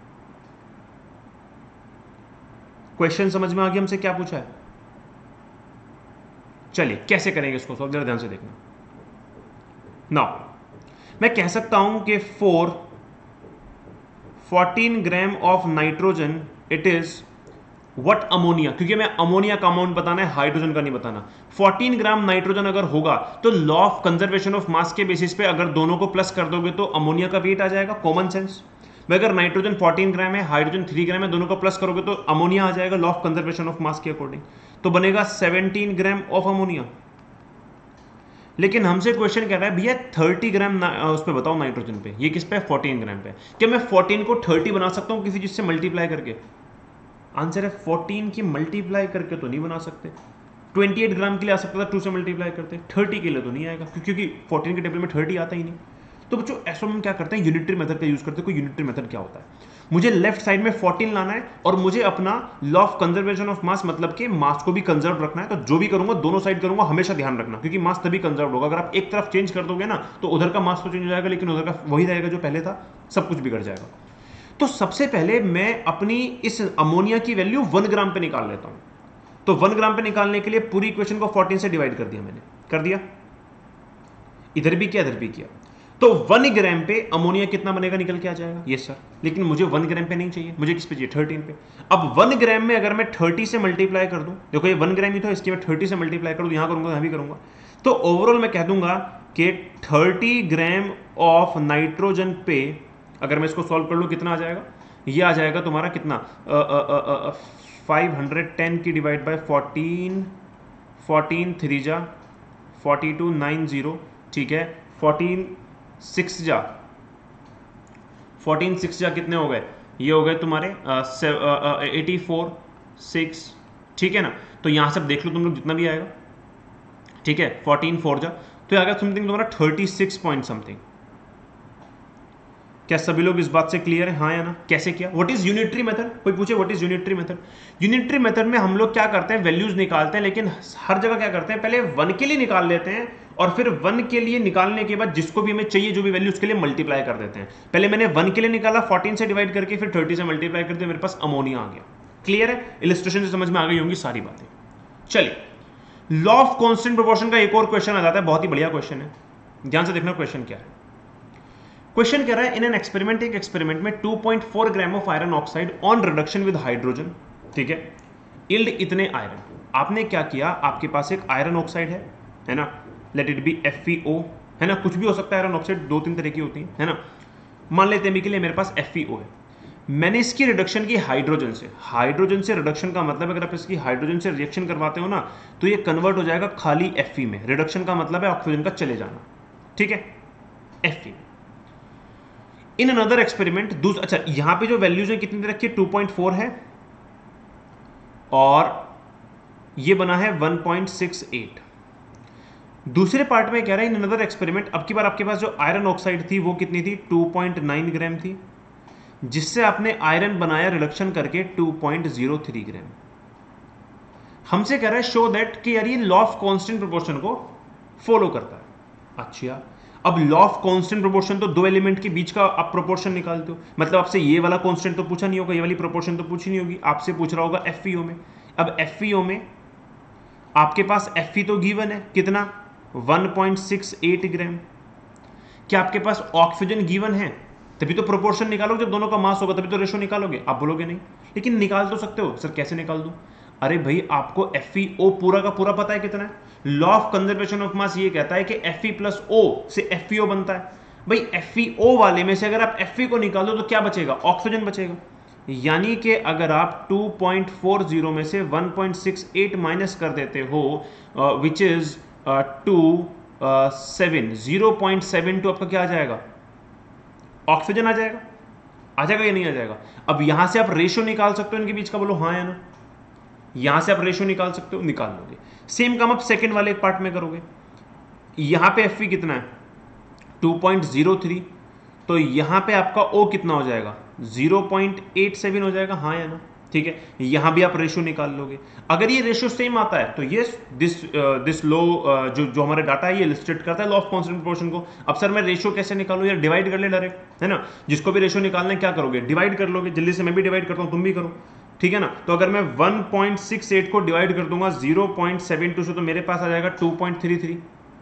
Question समझ में आ गया हमसे क्या पूछा है? चलिए कैसे करेंगे इसको सॉल्व, जरा ध्यान से देखना। नाउ मैं कह सकता हूं कि 14 gram of nitrogen it is what ammonia, क्योंकि मैं अमोनिया का अमाउंट बताना है, हाइड्रोजन का नहीं बताना। 14 ग्राम नाइट्रोजन अगर होगा तो law of conservation of mass के बेसिस पे अगर दोनों को प्लस कर दोगे तो अमोनिया का वेट आ जाएगा, कॉमन सेंस। मैं अगर नाइट्रोजन 14 ग्राम है, हाइड्रोजन 3 ग्राम है, दोनों को प्लस करोगे तो अमोनिया आ जाएगा law of conservation of mass के अकॉर्डिंग, तो बनेगा 17 ग्राम ऑफ अमोनिया। लेकिन हमसे क्वेश्चन कह रहा है भैया 30 ग्राम उस पर बताओ नाइट्रोजन पे, ये किस पे? 14 ग्राम पे। क्या मैं 14 को 30 बना सकता हूँ किसी चीज से मल्टीप्लाई करके? आंसर है 14 की मल्टीप्लाई करके तो नहीं बना सकते। 28 ग्राम के लिए आ सकता था 2 से मल्टीप्लाई करते, 30 के लिए तो नहीं आएगा क्योंकि 14 के टेबल में 30 आता ही नहीं। तो बच्चों ऐसा हम क्या करते हैं? यूनिटरी मेथड का यूज करते हैं। कोई यूनिटरी मेथड क्या होता है? मुझे लेफ्ट साइड में 14 लाना है और मुझे अपना law of conservation of mass, मतलब कि मास को भी कंजर्व रखना है। तो जो भी करूंगा दोनों साइड करूंगा, हमेशा ध्यान रखना, क्योंकि मास तभी कंजर्व होगा। अगर आप एक तरफ चेंज कर दोगे ना तो उधर का मास तो चेंज हो जाएगा, लेकिन उधर का वही रहेगा जो पहले था, सब कुछ बिगड़ जाएगा। तो सबसे पहले मैं अपनी इस अमोनिया की वैल्यू 1 ग्राम पे निकाल लेता हूं। तो 1 ग्राम पे निकालने के लिए पूरी इक्वेशन को 14 से डिवाइड कर दिया मैंने, कर दिया, इधर भी किया इधर भी किया। तो 1 ग्राम पे अमोनिया कितना बनेगा? निकल के आ जाएगा। यस सर, लेकिन मुझे 1 ग्राम पे नहीं चाहिए, मुझे किस पे चाहिए? 13 पे। अब 1 ग्राम में अगर मैं 30 से मल्टीप्लाई कर दूं, देखो ये 1 ग्राम ही था, इसके मैं 30 से मल्टीप्लाई कर दूं, यहां करूंगा यहां भी करूंगा, तो ओवरऑल मैं कह दूंगा कि 30 ग्राम ऑफ नाइट्रोजन पे अगर मैं इसको सॉल्व कर लूं कितना आ जाएगा? ये आ जाएगा तुम्हारा कितना? 510 की डिवाइड बाय 14, 14 3 जा 42 90, ठीक है, 14 6 जा कितने हो गए? ये हो गए तुम्हारे 84 6, ठीक है ना। तो यहां से देख लो तुम लोग जितना भी आएगा, ठीक है, 14 4 जा तो आ गया समथिंग तुम्हारा 36 पॉइंट समथिंग। क्या सभी लोग इस बात से क्लियर है? हाँ या ना? कैसे किया? What is unitary method? कोई पूछे what is unitary method? Unitary method में हम लोग क्या करते हैं? वैल्यूज निकालते हैं, लेकिन हर जगह क्या करते हैं? पहले 1 के लिए निकाल लेते हैं और फिर 1 के लिए निकालने के बाद जिसको भी हमें चाहिए जो भी वैल्यू उसके लिए मल्टीप्लाई कर देते हैं। पहले मैंने 1 के लिए निकाला 14 से डिवाइड करके, फिर 30 से मल्टीप्लाई कर दिया, मेरे पास अमोनिया आ गया। क्लियर है? इलस्ट्रेशन से समझ में आ गई होंगी सारी बातें। चलिए, लॉ ऑफ कांस्टेंट प्रोपोर्शन का एक और क्वेश्चन आ जाता है, बहुत ही बढ़िया क्वेश्चन है, ध्यान से देखना क्वेश्चन क्या है। क्वेश्चन कह रहा है इन एन एक्सपेरिमेंट, एक एक्सपेरिमेंट में 2.4 gram of iron oxide on reduction with hydrogen, ठीक है, यील्ड इतने आयरन। आपने क्या किया? आपके पास एक आयरन ऑक्साइड है ना, लेट इट बी FeO, है ना, कुछ भी हो सकता है, आयरन ऑक्साइड 2-3 तरह की होती है ना। मान लेते हैं अभी के लिए मेरे पास FeO है, मैंने इसकी रिडक्शन की हाइड्रोजन से। हाइड्रोजन से रिडक्शन का मतलब अगर आप इसकी हाइड्रोजन से रिएक्शन करवाते हो ना तो ये कन्वर्ट हो जाएगा खाली Fe में। रिडक्शन का मतलब है ऑक्सीजन का चले जाना, ठीक है, Fe। इन अनदर एक्सपेरिमेंट अच्छा यहां पे जो वैल्यूज है कितनी रखी है? 2.4 है और ये बना है 1.68। दूसरे पार्ट में कह रहा है इन अनदर एक्सपेरिमेंट, अब की बार आपके पास जो आयरन ऑक्साइड थी वो कितनी थी? 2.9 ग्राम थी, जिससे आपने आयरन बनाया रिडक्शन करके 2.03 ग्राम। हमसे कह रहा है शो दैट कि यार ये लॉ ऑफ कांस्टेंट प्रोपोर्शन को फॉलो करता है। अच्छा, अब लॉ ऑफ कांस्टेंट प्रोपोर्शन तो दो एलिमेंट के बीच का आप प्रोपोर्शन निकालते हो, मतलब आपसे ये वाला कांस्टेंट तो पूछा नहीं होगा, ये वाली प्रोपोर्शन तो पूछी नहीं होगी, आपसे पूछ रहा होगा FeO में। अब FeO में आपके पास Fe तो गिवन है कितना? 1.68 ग्राम। क्या आपके पास ऑक्सीजन गिवन है? तभी तो प्रोपोर्शन निकालोगे, जब दोनों का मास होगा तभी तो रेशो निकालोगे। आप बोलोगे नहीं, लेकिन निकाल तो सकते हो। सर कैसे निकाल दूं? अरे भाई आपको FeO पूरा का पूरा पता है कितना है? Law of conservation of mass ये कहता है कि Fe प्लस O से FeO बनता है। भाई FeO वाले में से अगर आप Fe को निकाल दो तो क्या बचेगा? ऑक्सीजन बचेगा। यानी कि अगर आप 2.40 में से 1.68 माइनस कर देते हो, विच इज 0.72 आपका क्या आ जाएगा? ऑक्सीजन आ जाएगा। आ जाएगा या नहीं आ जाएगा? अब यहां से आप रेशो निकाल सकते हो इनके बीच का, बोलो हाँ या ना। यहां से आप रेशो निकाल सकते हो, निकाल लोगे। सेम काम आप सेकंड वाले पार्ट में करोगे। यहां पे Fe कितना है? 2.03, तो यहां पे आपका O कितना हो जाएगा? 0.87 हो जाएगा, हाँ या ना? ठीक है, यहां भी आप रेशो निकाल लोगे। अगर ये रेशो सेम आता है तो ये दिस लो जो हमारा डाटा है ये इलस्ट्रेट करता है लॉ ऑफ कांस्टेंट प्रोपोर्शन को। अब सर मैं रेशो कैसे निकालूं? यार डिवाइड कर ले डायरेक्ट, है ना। जिसको भी रेशो निकालना है क्या करोगे? डिवाइड कर लोगे। जल्दी से मैं भी डिवाइड करता हूं, तुम भी करो, ठीक है ना। तो अगर मैं 1.68 को डिवाइड कर दूंगा 0.72 से तो मेरे पास आ जाएगा 2.33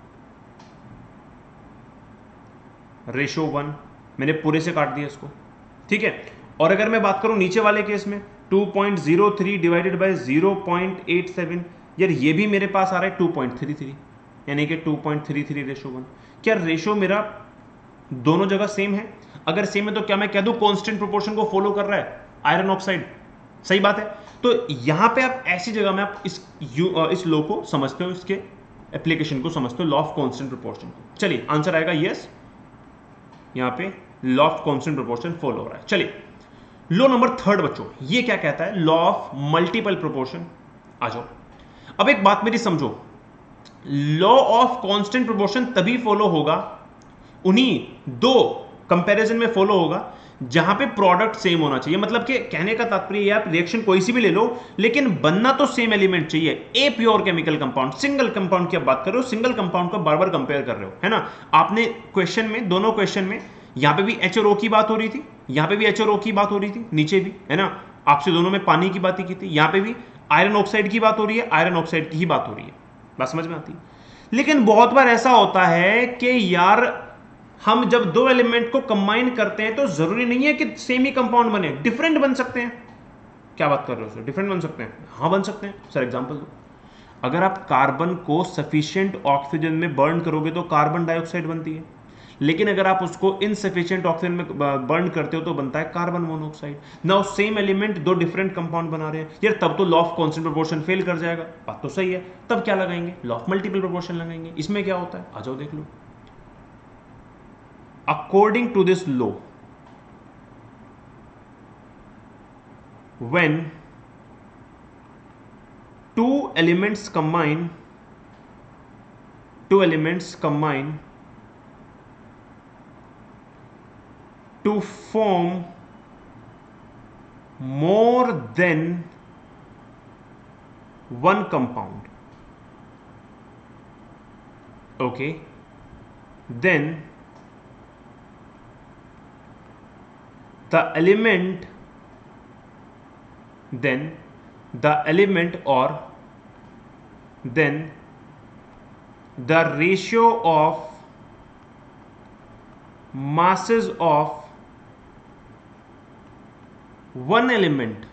रेशो 1। मैंने पूरे से काट दिया इसको, ठीक है। और अगर मैं बात करूं नीचे वाले केस में 2.03 डिवाइडेड बाय 0.87, यार ये भी मेरे पास आ रहा है 2.33, यानी कि 2.33 रेशो 1। क्या रेशो मेरा दोनों जगह सेम है? अगर सेम है तो क्या मैं कह दूं कांस्टेंट प्रोपोर्शन को फॉलो कर रहा है आयरन ऑक्साइड? सही बात है। तो यहां पे आप ऐसी जगह में आप इस लॉ को समझते हो, इसके एप्लीकेशन को समझते हो, लॉ ऑफ कांस्टेंट प्रोपोर्शन को। चलिए आंसर आएगा यस। यहां पे law of constant proportion follow हो रहा है। चलिए लॉ नंबर 3 बच्चों, ये क्या कहता है? Law of multiple proportion. आ जाओ, अब एक बात मेरी समझो, लॉ ऑफ कांस्टेंट प्रोपोर्शन तभी फॉलो होगा, उन्हीं दो कंपैरिजन में फॉलो होगा जहां पे प्रोडक्ट सेम होना चाहिए। मतलब कि कहने का तात्पर्य आप रिएक्शन कोई सी भी ले लो, लेकिन बनना तो सेम एलिमेंट चाहिए। A pure chemical compound, single compound की आप बात कर रहे हो, सिंगल कंपाउंड को बार बार कंपेयर कर रहे हो, है ना। आपने क्वेश्चन में, दोनों क्वेश्चन में, यहां पे भी H और O की बात हो रही थी, यहां पे भी H और O की बात हो रही थी, नीचे भी, है ना। आपसे दोनों में पानी की बात की थी, यहां पे भी आयरन ऑक्साइड की बात हो रही है, आयरन ऑक्साइड की ही बात हो रही है। बात समझ में आती है? लेकिन बहुत बार ऐसा होता है कि यार हम जब दो एलिमेंट को कंबाइन करते हैं तो जरूरी नहीं है कि सेम ही कंपाउंड बने, डिफरेंट बन सकते हैं। क्या बात कर रहे हो सर? डिफरेंट बन सकते हैं? हाँ बन सकते हैं। सर एग्जांपल दो। अगर आप कार्बन को सफिशिएंट ऑक्सीजन में बर्न करोगे तो कार्बन डाइऑक्साइड बनती है, लेकिन अगर आप उसको इनसफिशिएंट ऑक्सीजन में बर्न करते हो तो बनता है carbon monoxide. Now same element दो डिफरेंट कंपाउंड बना रहे हैं, यार तब तो law of constant proportion fail कर जाएगा। बात तो सही है। तब क्या लगाएंगे? लॉ ऑफ मल्टीपल प्रोपोर्शन लगाएंगे। इसमें क्या होता है? आ जाओ देख लो। According to this law, when two elements combine to form more than one compound, okay, then the element or then the ratio of masses of one element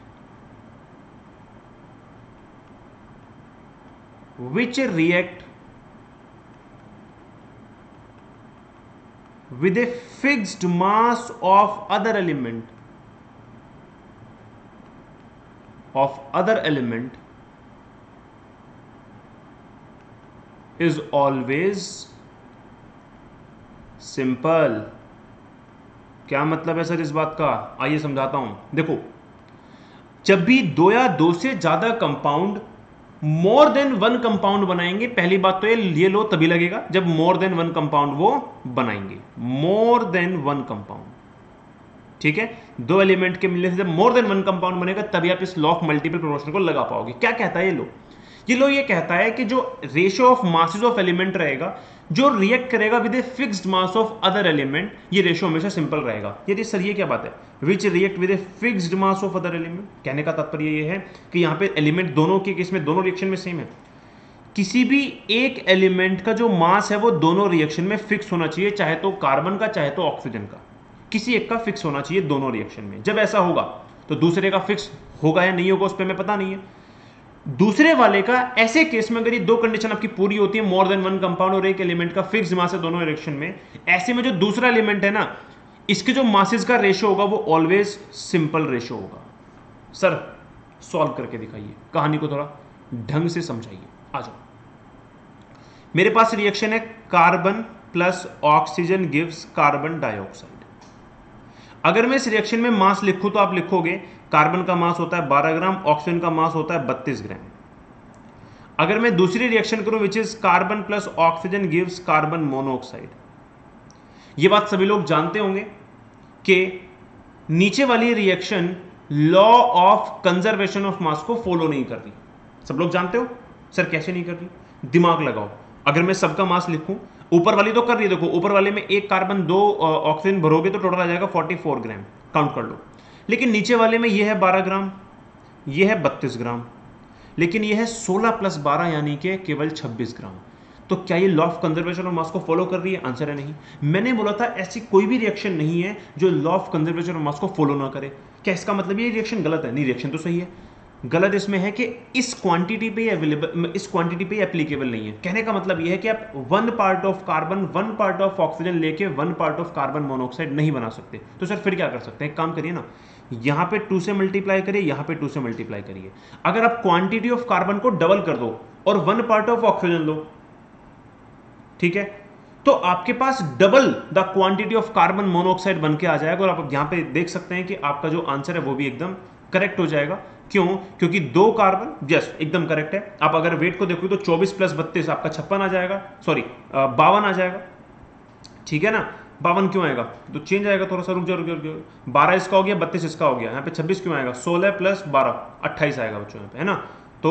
which react with a fixed mass of other element is always simple। क्या मतलब है सर इस बात का? आइए समझाता हूं। देखो, जब भी दो या दो से ज्यादा compound more than one compound बनाएंगे, पहली बात तो ये लो तभी लगेगा जब मोर देन वन कंपाउंड वो बनाएंगे। मोर देन वन कंपाउंड, ठीक है। दो एलिमेंट के मिलने से जब मोर देन वन कंपाउंड बनेगा तभी आप इस लॉ ऑफ मल्टीपल प्रोपोर्शन को लगा पाओगे। क्या कहता है ये लो? ये कहता है कि जो ratio of masses of element रहेगा जो रिएक्ट करेगा with a fixed mass of other element, ये रेशियो हमेशा सिंपल रहेगा। यदि सर ये क्या बात है? Which react with a fixed mass of other element, कहने का तात्पर्य ये है कि यहां पे एलिमेंट दोनों के केस में, दोनों रिएक्शन में सेम है। किसी भी एक एलिमेंट का जो मास है वो दोनों रिएक्शन में फिक्स होना चाहिए, चाहे तो कार्बन का चाहे तो ऑक्सीजन का, किसी एक का फिक्स होना चाहिए दोनों रिएक्शन में। जब ऐसा होगा तो दूसरे का फिक्स होगा या नहीं होगा उस पर हमें पता नहीं है। दूसरे वाले का ऐसे केस में अगर ये दो कंडीशन आपकी पूरी होती है, मोर देन वन कंपाउंड और एक एलिमेंट का फिक्स मास है दोनों डायरेक्शन में, ऐसे में जो दूसरा एलिमेंट है ना, इसके जो मासेस का रेशियो होगा वो ऑलवेज सिंपल रेशियो होगा। सर सॉल्व करके दिखाइए, कहानी को थोड़ा ढंग से समझाइए। आ जाओ, मेरे पास रिएक्शन है carbon plus oxygen gives carbon dioxide. अगर मैं इस रिएक्शन में मास लिखूं तो आप लिखोगे कार्बन का मास होता है 12 ग्राम, ऑक्सीजन का मास होता है 32 ग्राम। अगर मैं दूसरी रिएक्शन करूं which is carbon plus oxygen gives carbon monoxide, ये बात सभी लोग जानते होंगे कि नीचे वाली reaction law of conservation of mass को फॉलो नहीं कर रही। सब लोग जानते हो। सर कैसे नहीं कर रही? दिमाग लगाओ। अगर मैं सबका मास लिखूं, ऊपर वाली तो कर रही है, देखो ऊपर वाले में एक कार्बन दो ऑक्सीजन भरोगे तो टोटल आ जाएगा 44 ग्राम, काउंट कर लो। लेकिन नीचे वाले में यह है 12 ग्राम, यह है 32 ग्राम, लेकिन यह है 16 प्लस 12 यानी कि केवल 26 ग्राम। तो क्या ये law of conservation of mass को फॉलो कर रही है? आंसर है नहीं। मैंने बोला था ऐसी कोई भी रिएक्शन नहीं है जो law of conservation of mass को फॉलो ना करे। क्या इसका मतलब ये रिएक्शन गलत है? नहीं, रिएक्शन तो सही है। गलत इसमें है कि इस क्वांटिटी पे अवेलेबल, इस क्वांटिटी पे एप्लीकेबल नहीं है। कहने का मतलब यह है कि आप 1 part of carbon 1 part of oxygen लेके 1 पार्ट ऑफ कार्बन मोनोऑक्साइड नहीं बना सकते। तो सर फिर क्या कर सकते हैं? एक काम करिए ना, यहां पे 2 से मल्टीप्लाई करिए, यहां पे 2 से मल्टीप्लाई करिए। अगर आप क्वांटिटी ऑफ कार्बन को डबल कर दो और 1 पार्ट ऑफ ऑक्सीजन लो, ठीक है, तो आपके पास double the quantity of carbon monoxide बन के आ जाएगा। और आप यहां पे देख सकते हैं कि आपका जो आंसर है वो भी एकदम करेक्ट हो जाएगा। क्यों? क्योंकि 2 कार्बन, यस एकदम करेक्ट है। आप अगर वेट को देखो तो 24 प्लस 32 आपका 56 आ जाएगा, सॉरी 52 आ जाएगा, ठीक है ना। 52 क्यों आएगा? तो चेंज आएगा, थोड़ा सा रुक जाओ। 12 इसका हो गया, 32 इसका हो गया, यहाँ पे 26 क्यों आएगा? 16 प्लस 12 28 आएगा बच्चों यहाँ पे, है ना। तो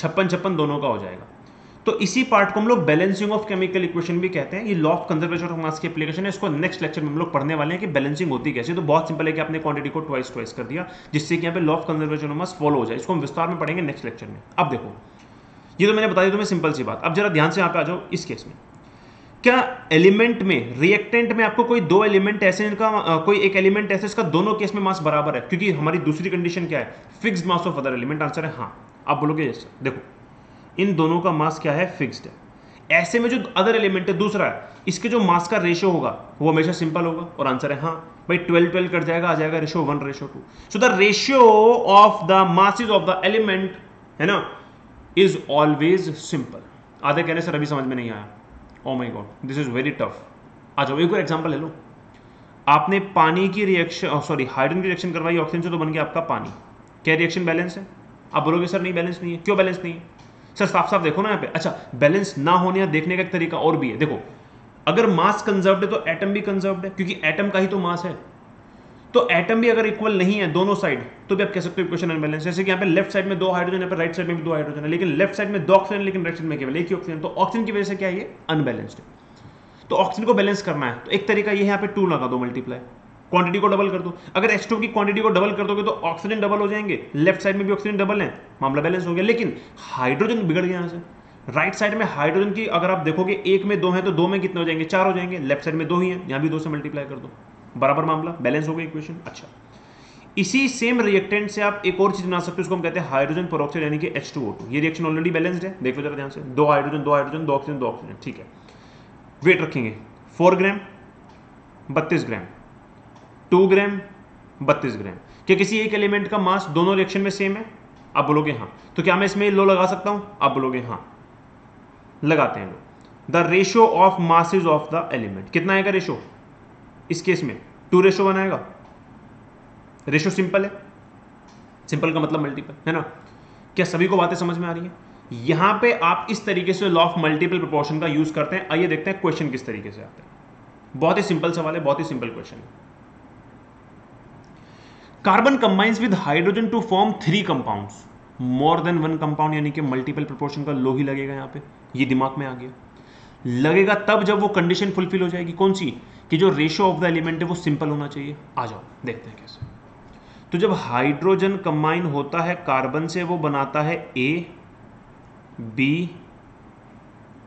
56 दोनों का हो जाएगा। तो इसी पार्ट को हम लोग बैलेंसिंग ऑफ केमिकल इक्वेशन भी कहते हैं। ये law of conservation of mass की एप्लीकेशन है। इसको नेक्स्ट लेक्चर में हम लोग पढ़ने वाले हैं कि बैलेंसिंग होती कैसे। तो बहुत सिंपल है कि आपने क्वांटिटी को ट्वाइस कर दिया, जिससे कि यहाँ पे law of conservation of mass follow हो जाए। इसको हम विस्तार में पढ़ेंगे नेक्स्ट लेक्चर में। अब देखो, ये तो मैंने बता दी तुम्हें सिंपल सी बात। अब जरा ध्यान से यहाँ पे आ जाओ। इस केस में क्या एलिमेंट में, रिएक्टेंट में आपको कोई दो एलिमेंट ऐसे, इनका कोई एक एलिमेंट ऐसे इसका दोनों केस में मास बराबर है? क्योंकि हमारी दूसरी कंडीशन क्या है? Fixed mass of other element. Answer है हाँ। आप बोलोगे यस। देखो इन दोनों का मास क्या है? फिक्स्ड है। ऐसे में जो अदर एलिमेंट है दूसरा है, इसके जो मास का रेशियो होगा वो हमेशा सिंपल होगा। और आंसर है हाँ भाई, 12 कट जाएगा, आ जाएगा ratio 1:2। So the ratio of the masses of the element, है ना, इज ऑलवेज सिंपल। आधे कहने सर अभी समझ में नहीं आया, oh my god this is very tough. आ जाओ एक और एग्जांपल ले लो। आपने पानी की रिएक्शन, सॉरी हाइड्रोजन की रिएक्शन करवाई ऑक्सीजन से, तो बन गया आपका पानी। क्या रिएक्शन बैलेंस है? आप बोलोगे सर नहीं बैलेंस नहीं है। क्यों बैलेंस नहीं है? सर साफ साफ देखो ना यहाँ पे। अच्छा, बैलेंस ना होने या देखने का एक तरीका और भी है। देखो अगर मास कंजर्व्ड है तो एटम भी कंजर्व्ड है, क्योंकि एटम का ही तो मास है। तो एटम भी अगर इक्वल नहीं है दोनों साइड, तो भी आप कह सकते हो इक्वेशन अनबैलेंस। जैसे कि यहाँ पे लेफ्ट साइड में 2 हाइड्रोजन, यहाँ पे राइट साइड में भी 2 हाइड्रोजन है, लेकिन लेफ्ट साइड में 2 ऑक्सीजन, लेकिन राइट साइड में केवल एक ही ऑक्सीजन। तो ऑक्सीजन की वजह से क्या है? ये अनबैलेंस्ड है। तो ऑक्सीजन को बैलेंस करना है तो एक तरीका ये है, यहाँ पे 2 लगा दो, मल्टीप्लाई, क्वांटिटी को डबल कर दो। अगर H2 की क्वांटिटी को डबल कर दोगे तो ऑक्सीजन डबल हो जाएंगे, लेफ्ट साइड में भी ऑक्सीजन डबल है, मामला बैलेंस हो गया। लेकिन हाइड्रोजन बिगड़ गया यहाँ से। राइट साइड में हाइड्रोजन की अगर आप देखोगे 1 में 2 है तो 2 में कितने हो जाएंगे? 4 हो जाएंगे। लेफ्ट साइड में 2 ही है, यहाँ भी 2 से मल्टीप्लाई कर दो, बराबर मामला, बैलेंस हो गया इक्वेशन। अच्छा, इसी सेम रिएक्टेंट से आप एक और चीज बना सकते हो, उसको हम कहते हैं हाइड्रोजन पेरोक्साइड यानी कि H2O2। ये रिएक्शन ऑलरेडी बैलेंस्ड है, देखो जरा ध्यान से। 2 हाइड्रोजन 2 हाइड्रोजन 2 ऑक्सीजन 2 ऑक्सीजन, ठीक है। वेट रखेंगे 4 ग्राम 32 ग्राम, 2 ग्राम 32 ग्राम। क्या किसी एक एलिमेंट का मास दोनों रिएक्शन में सेम है? आप बोलोगे हाँ। तो क्या मैं इसमें लो लगा सकता हूं? आप बोलोगे हाँ, लगाते हैं लो। The ratio of masses of the element कितना आएगा रेशियो? इस केस में 2:1 आएगा। रेशियो सिंपल है, सिंपल का मतलब मल्टीपल, है ना। क्या सभी को बातें समझ में आ रही है? यहां पे आप इस तरीके से लॉ ऑफ मल्टीपल प्रोपोर्शन का यूज करते हैं। आइए देखते हैं क्वेश्चन किस तरीके से आते हैं। बहुत ही सिंपल सवाल है, बहुत ही सिंपल क्वेश्चन है। Carbon combines with hydrogen to form 3 compounds, more than 1 compound, यानी कि मल्टीपल प्रोपोर्शन का लो ही लगेगा यहाँ पे। ये दिमाग में आ गया। लगेगा तब जब वो कंडीशन फुलफिल हो जाएगी। कौन सी? कि जो रेशियो ऑफ द एलिमेंट है वो सिंपल होना चाहिए। आ जाओ देखते हैं कैसे। तो जब हाइड्रोजन कंबाइन होता है कार्बन से, वो बनाता है A, B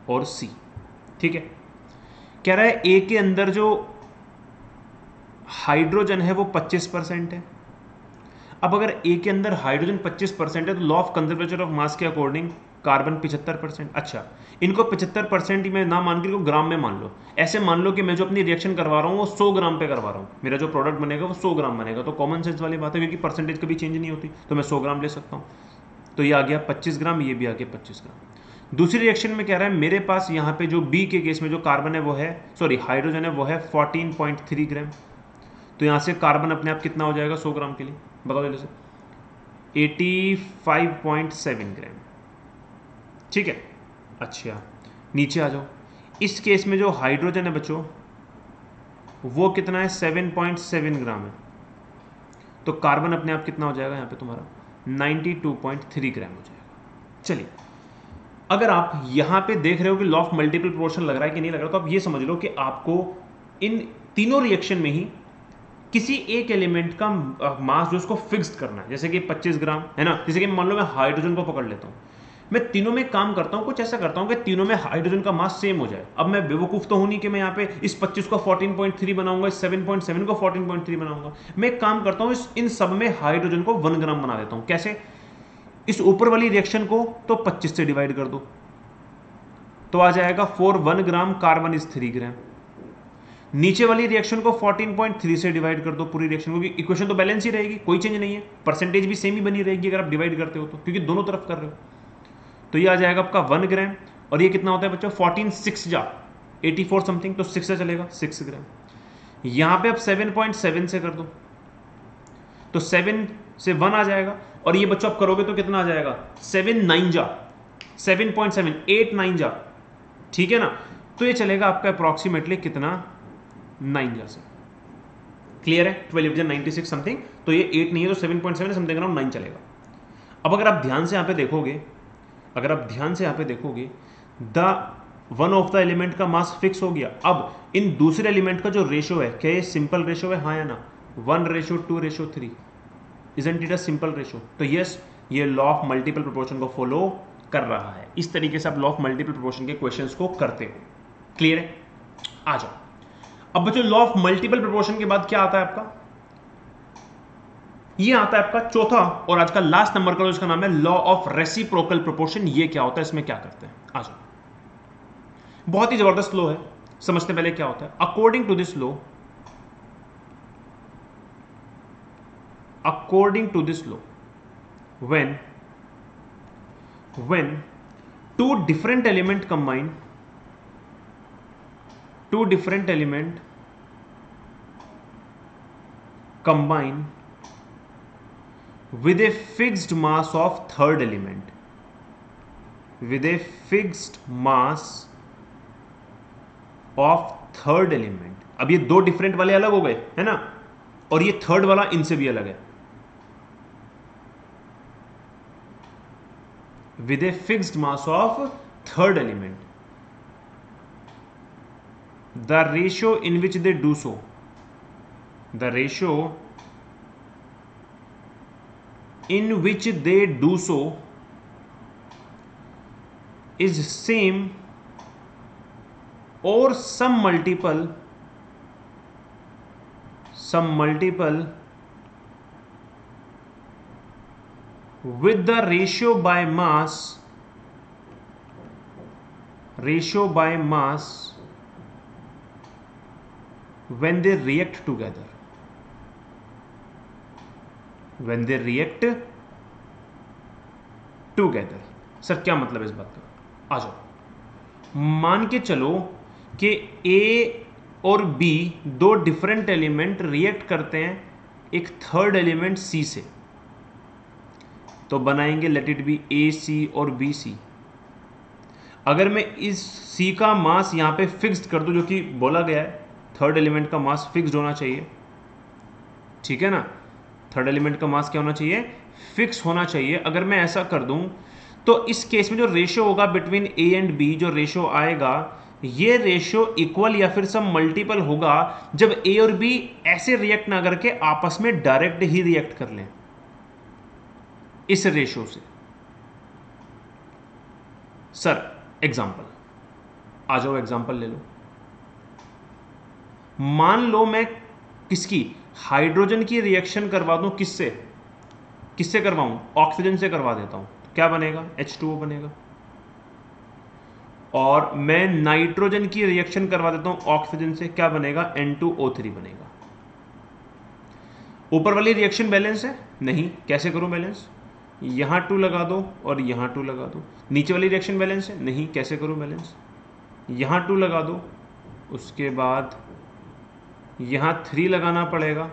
और सी। ठीक है, कह रहा है ए के अंदर जो हाइड्रोजन है वो 25% है। अब अगर ए के अंदर हाइड्रोजन 25% है तो law of conservation of mass के अकॉर्डिंग कार्बन 75%। अच्छा, इनको 75% ही मैं ना मान के इनको ग्राम में मान लो। ऐसे मान लो कि मैं जो अपनी रिएक्शन करवा रहा हूँ वो 100 ग्राम पे करवा रहा हूँ, मेरा जो प्रोडक्ट बनेगा वो 100 ग्राम बनेगा, तो कॉमन सेंस वाली बात है, क्योंकि परसेंटेज कभी चेंज नहीं होती, तो मैं 100 ग्राम ले सकता हूँ। तो ये आ गया 25 ग्राम, ये भी आ गया 25 ग्राम। दूसरी रिएक्शन में कह रहा है मेरे पास यहाँ पे जो बी के केस में जो कार्बन है वो है, सॉरी हाइड्रोजन है वो है 14.3 ग्राम। तो यहाँ से कार्बन अपने आप कितना हो जाएगा 100 ग्राम के लिए, बताओ जल्दी से, 85.7 ग्राम। ठीक है, अच्छा नीचे आ जाओ। इस केस में जो हाइड्रोजन है बच्चों वो कितना है, 7.7 ग्राम है, तो कार्बन अपने आप कितना हो जाएगा यहाँ पे तुम्हारा 92.3 ग्राम हो जाएगा। चलिए, अगर आप यहाँ पे देख रहे हो कि लॉ ऑफ मल्टीपल प्रोपोर्शन लग रहा है कि नहीं लग रहा, तो आप ये समझ लो कि आपको इन तीनों रिएक्शन में ही किसी एक एलिमेंट का मास जो उसको फिक्स्ड करना है, जैसे कि 25 ग्राम है ना। जैसे कि मान लो मैं हाइड्रोजन को पकड़ लेता हूँ, मैं तीनों में काम करता हूँ, कुछ ऐसा करता हूँ कि तीनों में हाइड्रोजन का मास सेम हो जाए। अब मैं बेवकूफ़ तो हूँ नहीं कि मैं यहाँ पे इस 25 को 14.3 बनाऊंगा, इस 7.7 को 14.3 बनाऊंगा। मैं एक काम करता हूँ, इन सब में हाइड्रोजन को 1 ग्राम बना देता हूँ। कैसे, इस ऊपर वाली रिएक्शन को तो 25 से डिवाइड कर दो, तो आ जाएगा 4 1 ग्राम, कार्बन इज 3 ग्राम। नीचे वाली रिएक्शन को 14.3 से डिवाइड कर दो पूरी रिएक्शन को, क्योंकि इक्वेशन तो बैलेंस ही रहेगी, कोई चेंज नहीं है, परसेंटेज भी सेम ही बनी रहेगी अगर आप डिवाइड करते हो तो, क्योंकि दोनों तरफ कर रहे हो। तो ये आ जाएगा आपका 1 ग्राम, और ये कितना होता है बच्चों 14 6 जा 84 समथिंग, तो 6 से चलेगा 6 ग्राम। यहां पे आप 7.7 से कर दो, तो 7 से 1 आ जाएगा, और ये बच्चों आप करोगे तो कितना आ जाएगा 7 9 जा 7.7 8 9 जा। ठीक है ना, तो ये चलेगा आपका अप्रॉक्सीमेटली कितना 9 जा से। क्लियर है, 12 96 समथिंग, तो ये 8 नहीं है तो 7.7 समथिंग अराउंड 9 चलेगा। अब अगर आप ध्यान से यहाँ पे देखोगे, the one of the element का मास फिक्स हो गया। अब इन दूसरे एलिमेंट का जो रेशो है, क्या ये सिंपल रेशो है, हाँ या ना, 1:2:3, isn't it a simple ratio? तो यस, ये लॉ ऑफ मल्टीपल प्रोपोर्शन को फॉलो कर रहा है। इस तरीके से आप लॉ ऑफ मल्टीपल प्रोपोर्शन के क्वेश्चंस को करते हो। क्लियर है, आ जाओ। अब बच्चों लॉ ऑफ मल्टीपल प्रोपोर्शन के बाद क्या आता है आपका, ये आता है आपका चौथा और आज का लास्ट नंबर का, जिसका नाम है लॉ ऑफ रेसिप्रोकल प्रोपोर्शन। ये क्या होता है, इसमें क्या करते हैं, आ जाओ। बहुत ही जबरदस्त लॉ है, समझते पहले क्या होता है। According to this law when two different element combine with a fixed mass of third element, अब ये दो डिफरेंट वाले अलग हो गए है ना, और ये थर्ड वाला इनसे भी अलग है। with a fixed mass of third element, the ratio in which they do so is same or some multiple with the ratio by mass when they react together, sir क्या मतलब है इस बात का, आ जाओ। मान के चलो कि ए और बी दो डिफरेंट एलिमेंट रिएक्ट करते हैं एक थर्ड एलिमेंट सी से, तो बनाएंगे let it be A C और बी सी। अगर मैं इस सी का मास यहाँ पे फिक्स्ड कर दूं, जो कि बोला गया है थर्ड एलिमेंट का मास फिक्स्ड होना चाहिए, ठीक है ना, थर्ड एलिमेंट का मास क्या होना चाहिए, फिक्स होना चाहिए। अगर मैं ऐसा कर दूं तो इस केस में जो रेशियो होगा बिटवीन ए एंड बी, जो रेशियो आएगा, ये रेशियो इक्वल या फिर सब मल्टीपल होगा जब ए और बी ऐसे रिएक्ट ना करके आपस में डायरेक्ट ही रिएक्ट कर लें इस रेशियो से। सर एग्जांपल, आ जाओ एग्जांपल ले लो। मान लो मैं किसकी, हाइड्रोजन की रिएक्शन करवा दूं, किससे करवाऊं, ऑक्सीजन से करवा देता हूं, तो क्या बनेगा, H2O बनेगा। और मैं नाइट्रोजन की रिएक्शन करवा देता हूं ऑक्सीजन से, क्या बनेगा, N2O3 बनेगा। ऊपर वाली रिएक्शन बैलेंस है नहीं, कैसे करूं बैलेंस, यहां 2 लगा दो और यहां 2 लगा दो। नीचे वाली रिएक्शन बैलेंस है नहीं, कैसे करूं बैलेंस, यहां 2 लगा दो, उसके बाद यहां 3 लगाना पड़ेगा,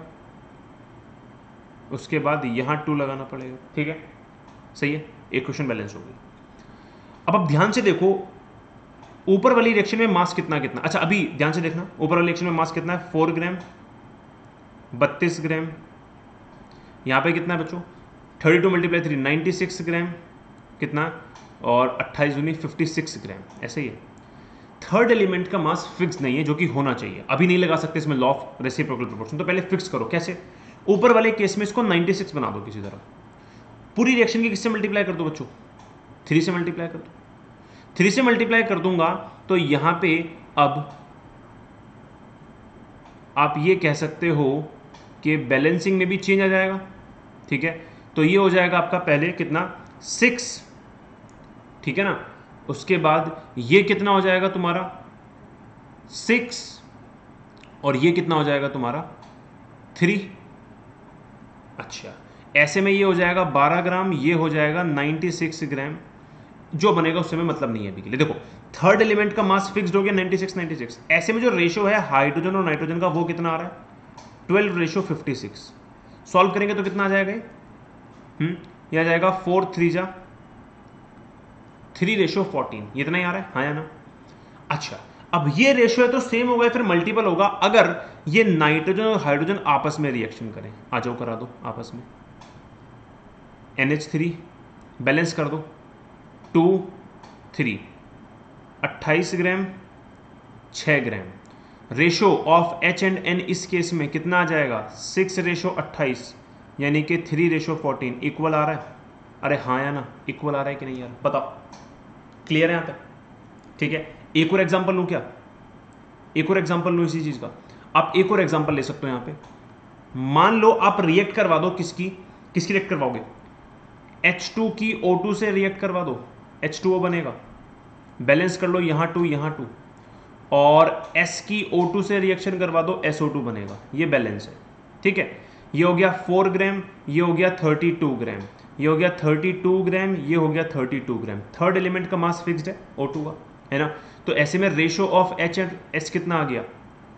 उसके बाद यहां 2 लगाना पड़ेगा। ठीक है, सही है, इक्वेशन बैलेंस हो गई। अब आप ध्यान से देखो ऊपर वाली रिएक्शन में मास कितना कितना, अच्छा अभी ध्यान से देखना, ऊपर वाली रिएक्शन में मास कितना है, 4 ग्राम, 32 ग्राम, यहां पे कितना है बच्चों, 32 × 3 96 ग्राम, कितना, और 28 दूनी 56 ग्राम, ऐसे ही है। थर्ड एलिमेंट का मास फिक्स नहीं है, जो कि होना चाहिए, अभी नहीं लगा सकते इसमें लॉ ऑफ रेसिप्रोकल प्रोपोर्शन, तो पहले फिक्स करो। कैसे, ऊपर वाले केस में इसको 96 बना दो किसी तरह, पूरी रिएक्शन की किससे मल्टीप्लाई कर दो बच्चों, 3 से मल्टीप्लाई कर दो। 3 से मल्टीप्लाई कर दूंगा तो यहां पे अब आप ये कह सकते हो कि बैलेंसिंग में भी चेंज आ जाएगा। ठीक है, तो ये हो जाएगा आपका पहले कितना, 6, ठीक है ना, उसके बाद ये कितना हो जाएगा तुम्हारा 6, और ये कितना हो जाएगा तुम्हारा 3। अच्छा, ऐसे में ये हो जाएगा 12 ग्राम, ये हो जाएगा 96 ग्राम, जो बनेगा उससे में मतलब नहीं है अभी के लिए। देखो थर्ड एलिमेंट का मास फिक्स्ड हो गया 96। ऐसे में जो रेशो है हाइड्रोजन और नाइट्रोजन का वो कितना आ रहा है, 12:56। सॉल्व करेंगे तो कितना आ जाएगा, ये आ जाएगा 4 3 जा 3:14, ये इतना ही आ रहा है, हाँ या ना। अच्छा, अब ये रेशो है तो सेम होगा, फिर मल्टीपल होगा अगर ये नाइट्रोजन और हाइड्रोजन आपस में रिएक्शन करें। आ जाओ करा दो आपस में, NH3 बैलेंस कर दो, 2 3, 28 gram 6 gram. Ratio of H and N इस केस में कितना आ जाएगा, 6:28, यानी कि 3:14 इक्वल आ रहा है। अरे हाँ या ना, इक्वल आ रहा है कि नहीं यार, बताओ, क्लियर है यहाँ तक। ठीक है, एक और एग्जांपल लूँ क्या, एक और एग्जांपल लूँ इसी चीज़ का। आप एक और एग्जांपल ले सकते हो यहाँ पे, मान लो आप रिएक्ट करवा दो, किसकी रिएक्ट करवाओगे, H2 की O2 से रिएक्ट करवा दो, H2O बनेगा। बैलेंस कर लो, यहाँ 2 यहाँ 2, और S की O2 से रिएक्शन करवा दो, SO2 बनेगा, ये बैलेंस है। ठीक है, ये हो गया 4 ग्राम, ये हो गया 32 ग्राम, ये हो गया 32 ग्राम, ये हो गया 32 ग्राम। थर्ड एलिमेंट का मास फिक्स्ड है O2 का, है ना। तो ऐसे में ratio of H and S कितना आ गया,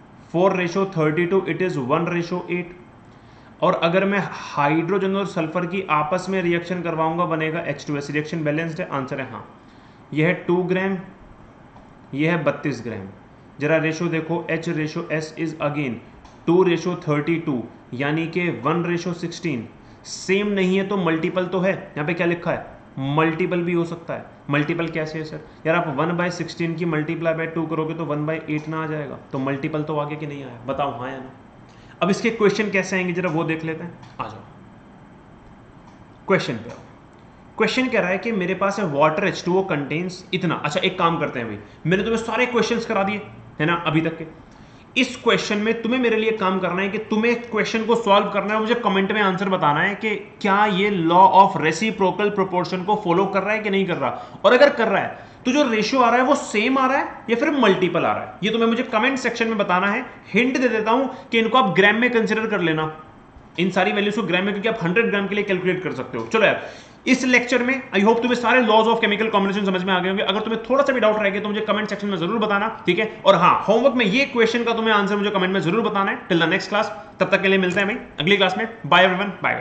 4:32, इट इज 1:8। और अगर मैं हाइड्रोजन और सल्फर की आपस में रिएक्शन करवाऊंगा बनेगा H2S। रिएक्शन बैलेंस्ड है, आंसर है हाँ। यह है 2 ग्राम, यह है 32 ग्राम। जरा रेशो देखो, H/S इज अगेन 2:32, यानी कि 1:16। सेम नहीं है तो मल्टीपल तो है, यहाँ पे क्या लिखा है, मल्टीपल भी हो सकता है। मल्टीपल कैसे है सर, यार आप 1/16 की मल्टीप्लाई बाय 2 करोगे तो 1/8 ना आ जाएगा, तो मल्टीपल तो आगे कि नहीं आया, बताओ हाँ या ना। अब इसके क्वेश्चन कैसे आएंगे जरा वो देख लेते हैं, आ जाओ क्वेश्चन पे आओ। क्वेश्चन कह रहा है कि मेरे पास है वाटर H2O कंटेन्स इतना। अच्छा एक काम करते हैं भाई, मैंने तुम्हें सारे क्वेश्चंस करा दिए है ना अभी तक के। इस क्वेश्चन में तुम्हें मेरे लिए काम करना है कि तुम्हें क्वेश्चन को सॉल्व करना है, मुझे कमेंट में आंसर बताना है कि क्या ये लॉ ऑफ रेसिप्रोकल प्रोपोर्शन को फॉलो कर रहा है कि नहीं कर रहा, और अगर कर रहा है तो जो रेशियो आ रहा है वो सेम आ रहा है या फिर मल्टीपल आ रहा है, ये तुम्हें मुझे कमेंट सेक्शन में बताना है। हिंट दे देता हूं कि इनको आप ग्राम में कंसिडर कर लेना, इन सारी वैल्यूज को ग्राम में, क्योंकि आप 100 ग्राम के लिए कैलकुलेट कर सकते हो। चलो यार, इस लेक्चर में आई होप तुम्हें सारे लॉज ऑफ केमिकल कॉम्बिनेशन समझ में आ गए होंगे। अगर तुम्हें थोड़ा सा भी डाउट रह गया तो मुझे कमेंट सेक्शन में जरूर बताना, ठीक है। और हाँ, होमवर्क में ये क्वेश्चन का तुम्हें आंसर मुझे कमेंट में जरूर बताना है। टिल द नेक्स्ट क्लास, तब तक के लिए मिलते हैं भाई अगली क्लास में। Bye everyone, bye.